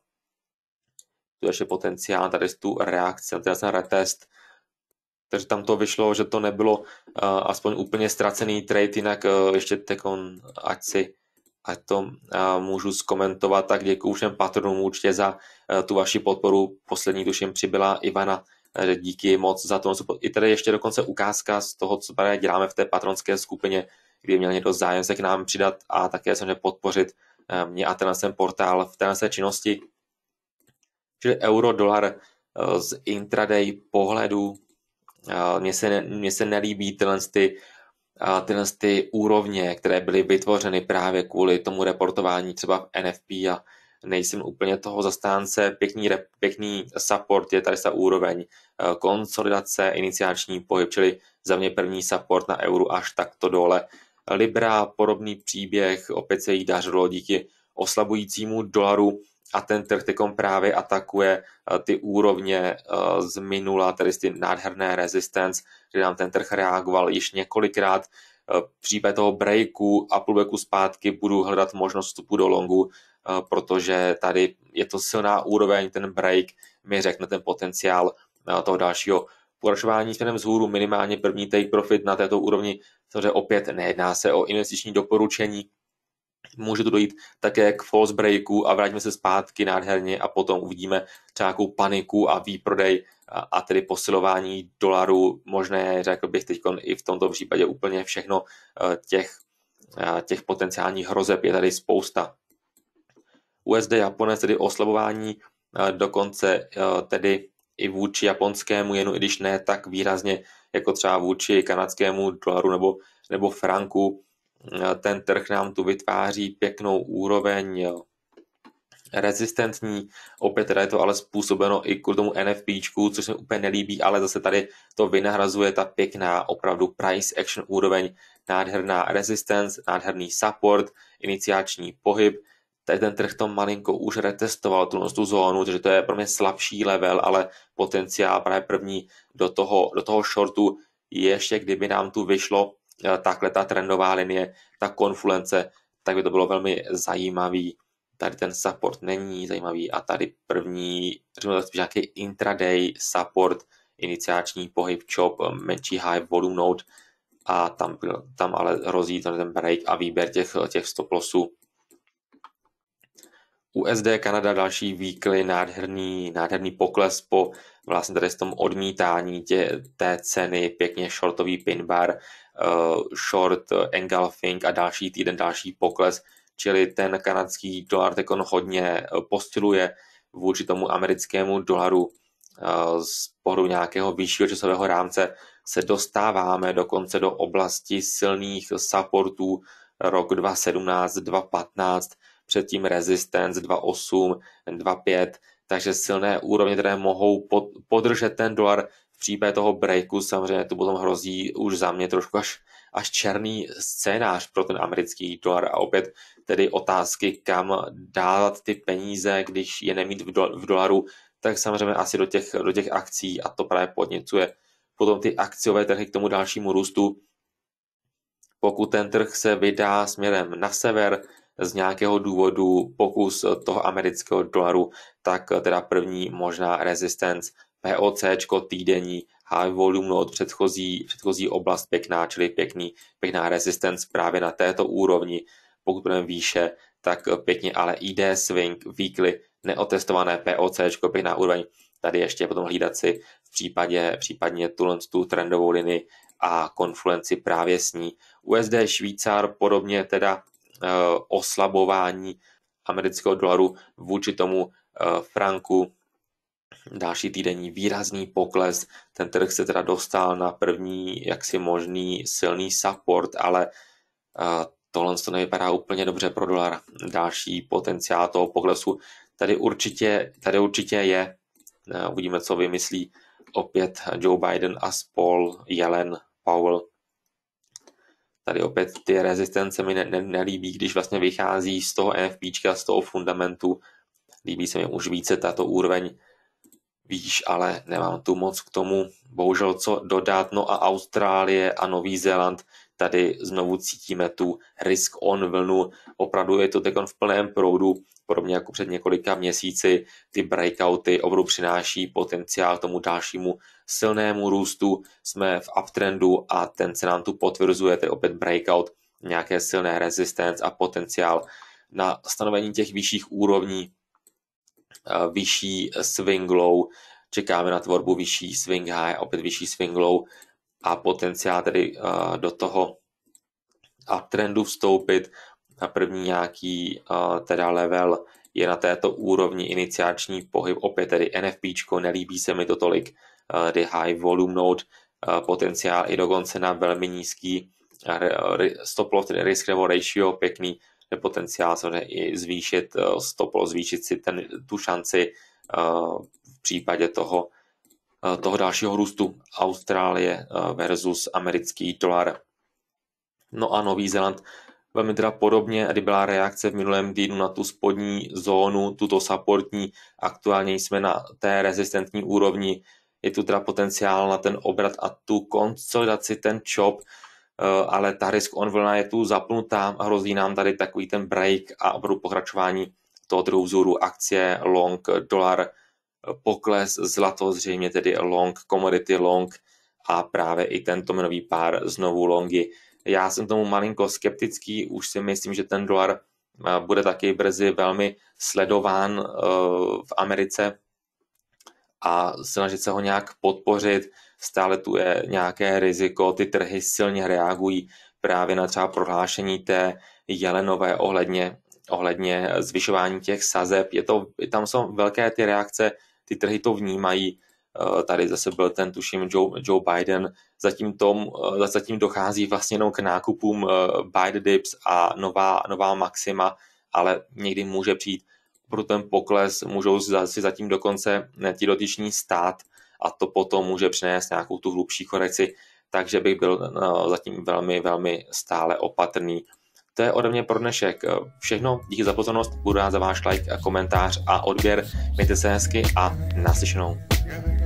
tu ještě potenciál, tady tu reakci, tady ten retest. Takže tam to vyšlo, že to nebylo uh, aspoň úplně ztracený trade, jinak uh, ještě tekon, ať si ať to uh, můžu zkomentovat, tak děkuju všem patronům určitě za uh, tu vaši podporu. Poslední tuším přibyla Ivana, uh, díky moc za to. I tady ještě dokonce ukázka z toho, co tady děláme v té patronské skupině, kdy měl někdo zájem se k nám přidat a také samozřejmě podpořit uh, mě a tenhle ten portál v téhle činnosti. Čili euro, dolar uh, z intraday pohledu. Uh, mně, se ne, mně se nelíbí tyhle ty A tyhle ty úrovně, které byly vytvořeny právě kvůli tomu reportování třeba v N F P a nejsem úplně toho zastánce. Pěkný, pěkný support je tady ta úroveň konsolidace, iniciační pohyb, čili za mě první support na euru až takto dole. Libra, podobný příběh, opět se jí dařilo díky oslabujícímu dolaru a ten trh teďkom právě atakuje ty úrovně z minula, tedy ty nádherné resistance, kdy nám ten trh reagoval již několikrát. v případě toho breaku a pullbacku zpátky budu hledat možnost vstupu do longu, protože tady je to silná úroveň, ten break mi řekne ten potenciál toho dalšího pokračování směrem vzhůru, minimálně první take profit na této úrovni. Samozřejmě opět nejedná se o investiční doporučení, může to dojít také k false breaku a vrátíme se zpátky nádherně a potom uvidíme třeba nějakou paniku a výprodej a, a tedy posilování dolaru možné, řekl bych teď i v tomto případě úplně všechno těch, těch potenciálních hrozeb je tady spousta. U S D Japonec tedy oslabování dokonce tedy i vůči japonskému jenu, i když ne tak výrazně jako třeba vůči kanadskému dolaru nebo, nebo franku. Ten trh nám tu vytváří pěknou úroveň rezistentní, opět teda je to ale způsobeno i kvůli tomu N F P čku, což se mi úplně nelíbí, ale zase tady to vynahrazuje ta pěkná opravdu price action úroveň, nádherná resistance, nádherný support, iniciační pohyb. Tady ten trh to malinko už retestoval tu, tu zónu, takže to je pro mě slabší level, ale potenciál právě první do toho, do toho shortu ještě kdyby nám tu vyšlo takhle ta trendová linie, ta konfluence, tak by to bylo velmi zajímavý. Tady ten support není zajímavý a tady první, řekněme to spíš nějaký intraday support, iniciační pohyb chop, menší high volume node a tam, tam ale hrozí ten break a výběr těch, těch stop lossů. U S D Kanada další weekly, nádherný, nádherný pokles po vlastně tady s tom odmítání tě, té ceny, pěkně shortový pin bar, uh, short uh, engulfing a další týden další pokles, čili ten kanadský dolar teď hodně uh, posiluje vůči tomu americkému dolaru. Uh, z pohledu nějakého vyššího časového rámce se dostáváme dokonce do oblasti silných supportů rok dva tisíce sedmnáct, dva tisíce patnáct, předtím resistance dva tisíce osm, dva tisíce pět, takže silné úrovně, které mohou pod, podržet ten dolar v případě toho breaku. Samozřejmě tu potom hrozí už za mě trošku až, až černý scénář pro ten americký dolar a opět tedy otázky, kam dávat ty peníze, když je nemít v, do, v dolaru, tak samozřejmě asi do těch, do těch akcí a to právě podněcuje potom ty akciové trhy k tomu dalšímu růstu. Pokud ten trh se vydá směrem na sever, z nějakého důvodu pokus toho amerického dolaru, tak teda první možná resistance, POCčko týdenní, high volume node, předchozí, předchozí oblast pěkná, čili pěkný, pěkná resistance právě na této úrovni. Pokud budeme výše, tak pěkně ale I D swing, weekly, neotestované POCčko, pěkná úroveň. Tady ještě potom hlídat si v případě, případně tuhle tu trendovou linii a konfluenci právě s ní. U S D Švýcar podobně teda oslabování amerického dolaru vůči tomu franku. Další týdenní výrazný pokles. Ten trh se teda dostal na první jaksi možný silný support, ale tohle to nevypadá úplně dobře pro dolar. Další potenciál toho poklesu tady určitě, tady určitě je. Uvidíme, co vymyslí opět Joe Biden a spol, Yellen, Powell. Tady opět ty rezistence mi ne, ne, nelíbí, když vlastně vychází z toho N F P čka, z toho fundamentu. Líbí se mi už více tato úroveň výš, ale nemám tu moc k tomu bohužel co dodat. No a Austrálie a Nový Zéland, tady znovu cítíme tu risk on vlnu. Opravdu je to teď v plném proudu, podobně jako před několika měsíci. Ty breakouty opravdu přináší potenciál tomu dalšímu silnému růstu. Jsme v uptrendu a ten se nám tu potvrzuje, tedy opět breakout, nějaké silné resistance a potenciál na stanovení těch vyšších úrovní, vyšší swing low, čekáme na tvorbu vyšší swing high, opět vyšší swing low a potenciál tedy do toho uptrendu vstoupit. Na první nějaký teda level je na této úrovni iniciační pohyb, opět tedy N F P čko, nelíbí se mi to tolik, the high volume node, potenciál i dokonce na velmi nízký stop loss, tedy risk reward ratio, pěkný potenciál samozřejmě i zvýšit stop loss, zvýšit si ten, tu šanci v případě toho, toho dalšího růstu Austrálie versus americký dolar. No a Nový Zéland velmi teda podobně, kdy byla reakce v minulém týdnu na tu spodní zónu, tuto supportní, aktuálně jsme na té rezistentní úrovni, je tu teda potenciál na ten obrat a tu konsolidaci, ten chop, ale ta risk on vlna je tu zapnutá, hrozí nám tady takový ten break a opravdu pokračování toho druhu vzoru akcie, long, dolar, pokles, zlato, zřejmě tedy long, commodity long a právě i tento měnový pár znovu longy. Já jsem tomu malinko skeptický, už si myslím, že ten dolar bude taky brzy velmi sledován v Americe a snažit se ho nějak podpořit. Stále tu je nějaké riziko, ty trhy silně reagují právě na třeba prohlášení té Jelenové ohledně, ohledně zvyšování těch sazeb. Je to, tam jsou velké ty reakce, ty trhy to vnímají. Tady zase byl ten, tuším, Joe, Joe Biden. Zatím, tom, zatím dochází vlastně jenom k nákupům buy the dips a nová, nová maxima, ale někdy může přijít pro ten pokles, můžou si zatím dokonce ti dotyční stát a to potom může přinést nějakou tu hlubší korekci, takže bych byl no, zatím velmi, velmi stále opatrný. To je ode mě pro dnešek všechno, díky za pozornost, budu rád za váš like, komentář a odběr, mějte se hezky a naslyšenou.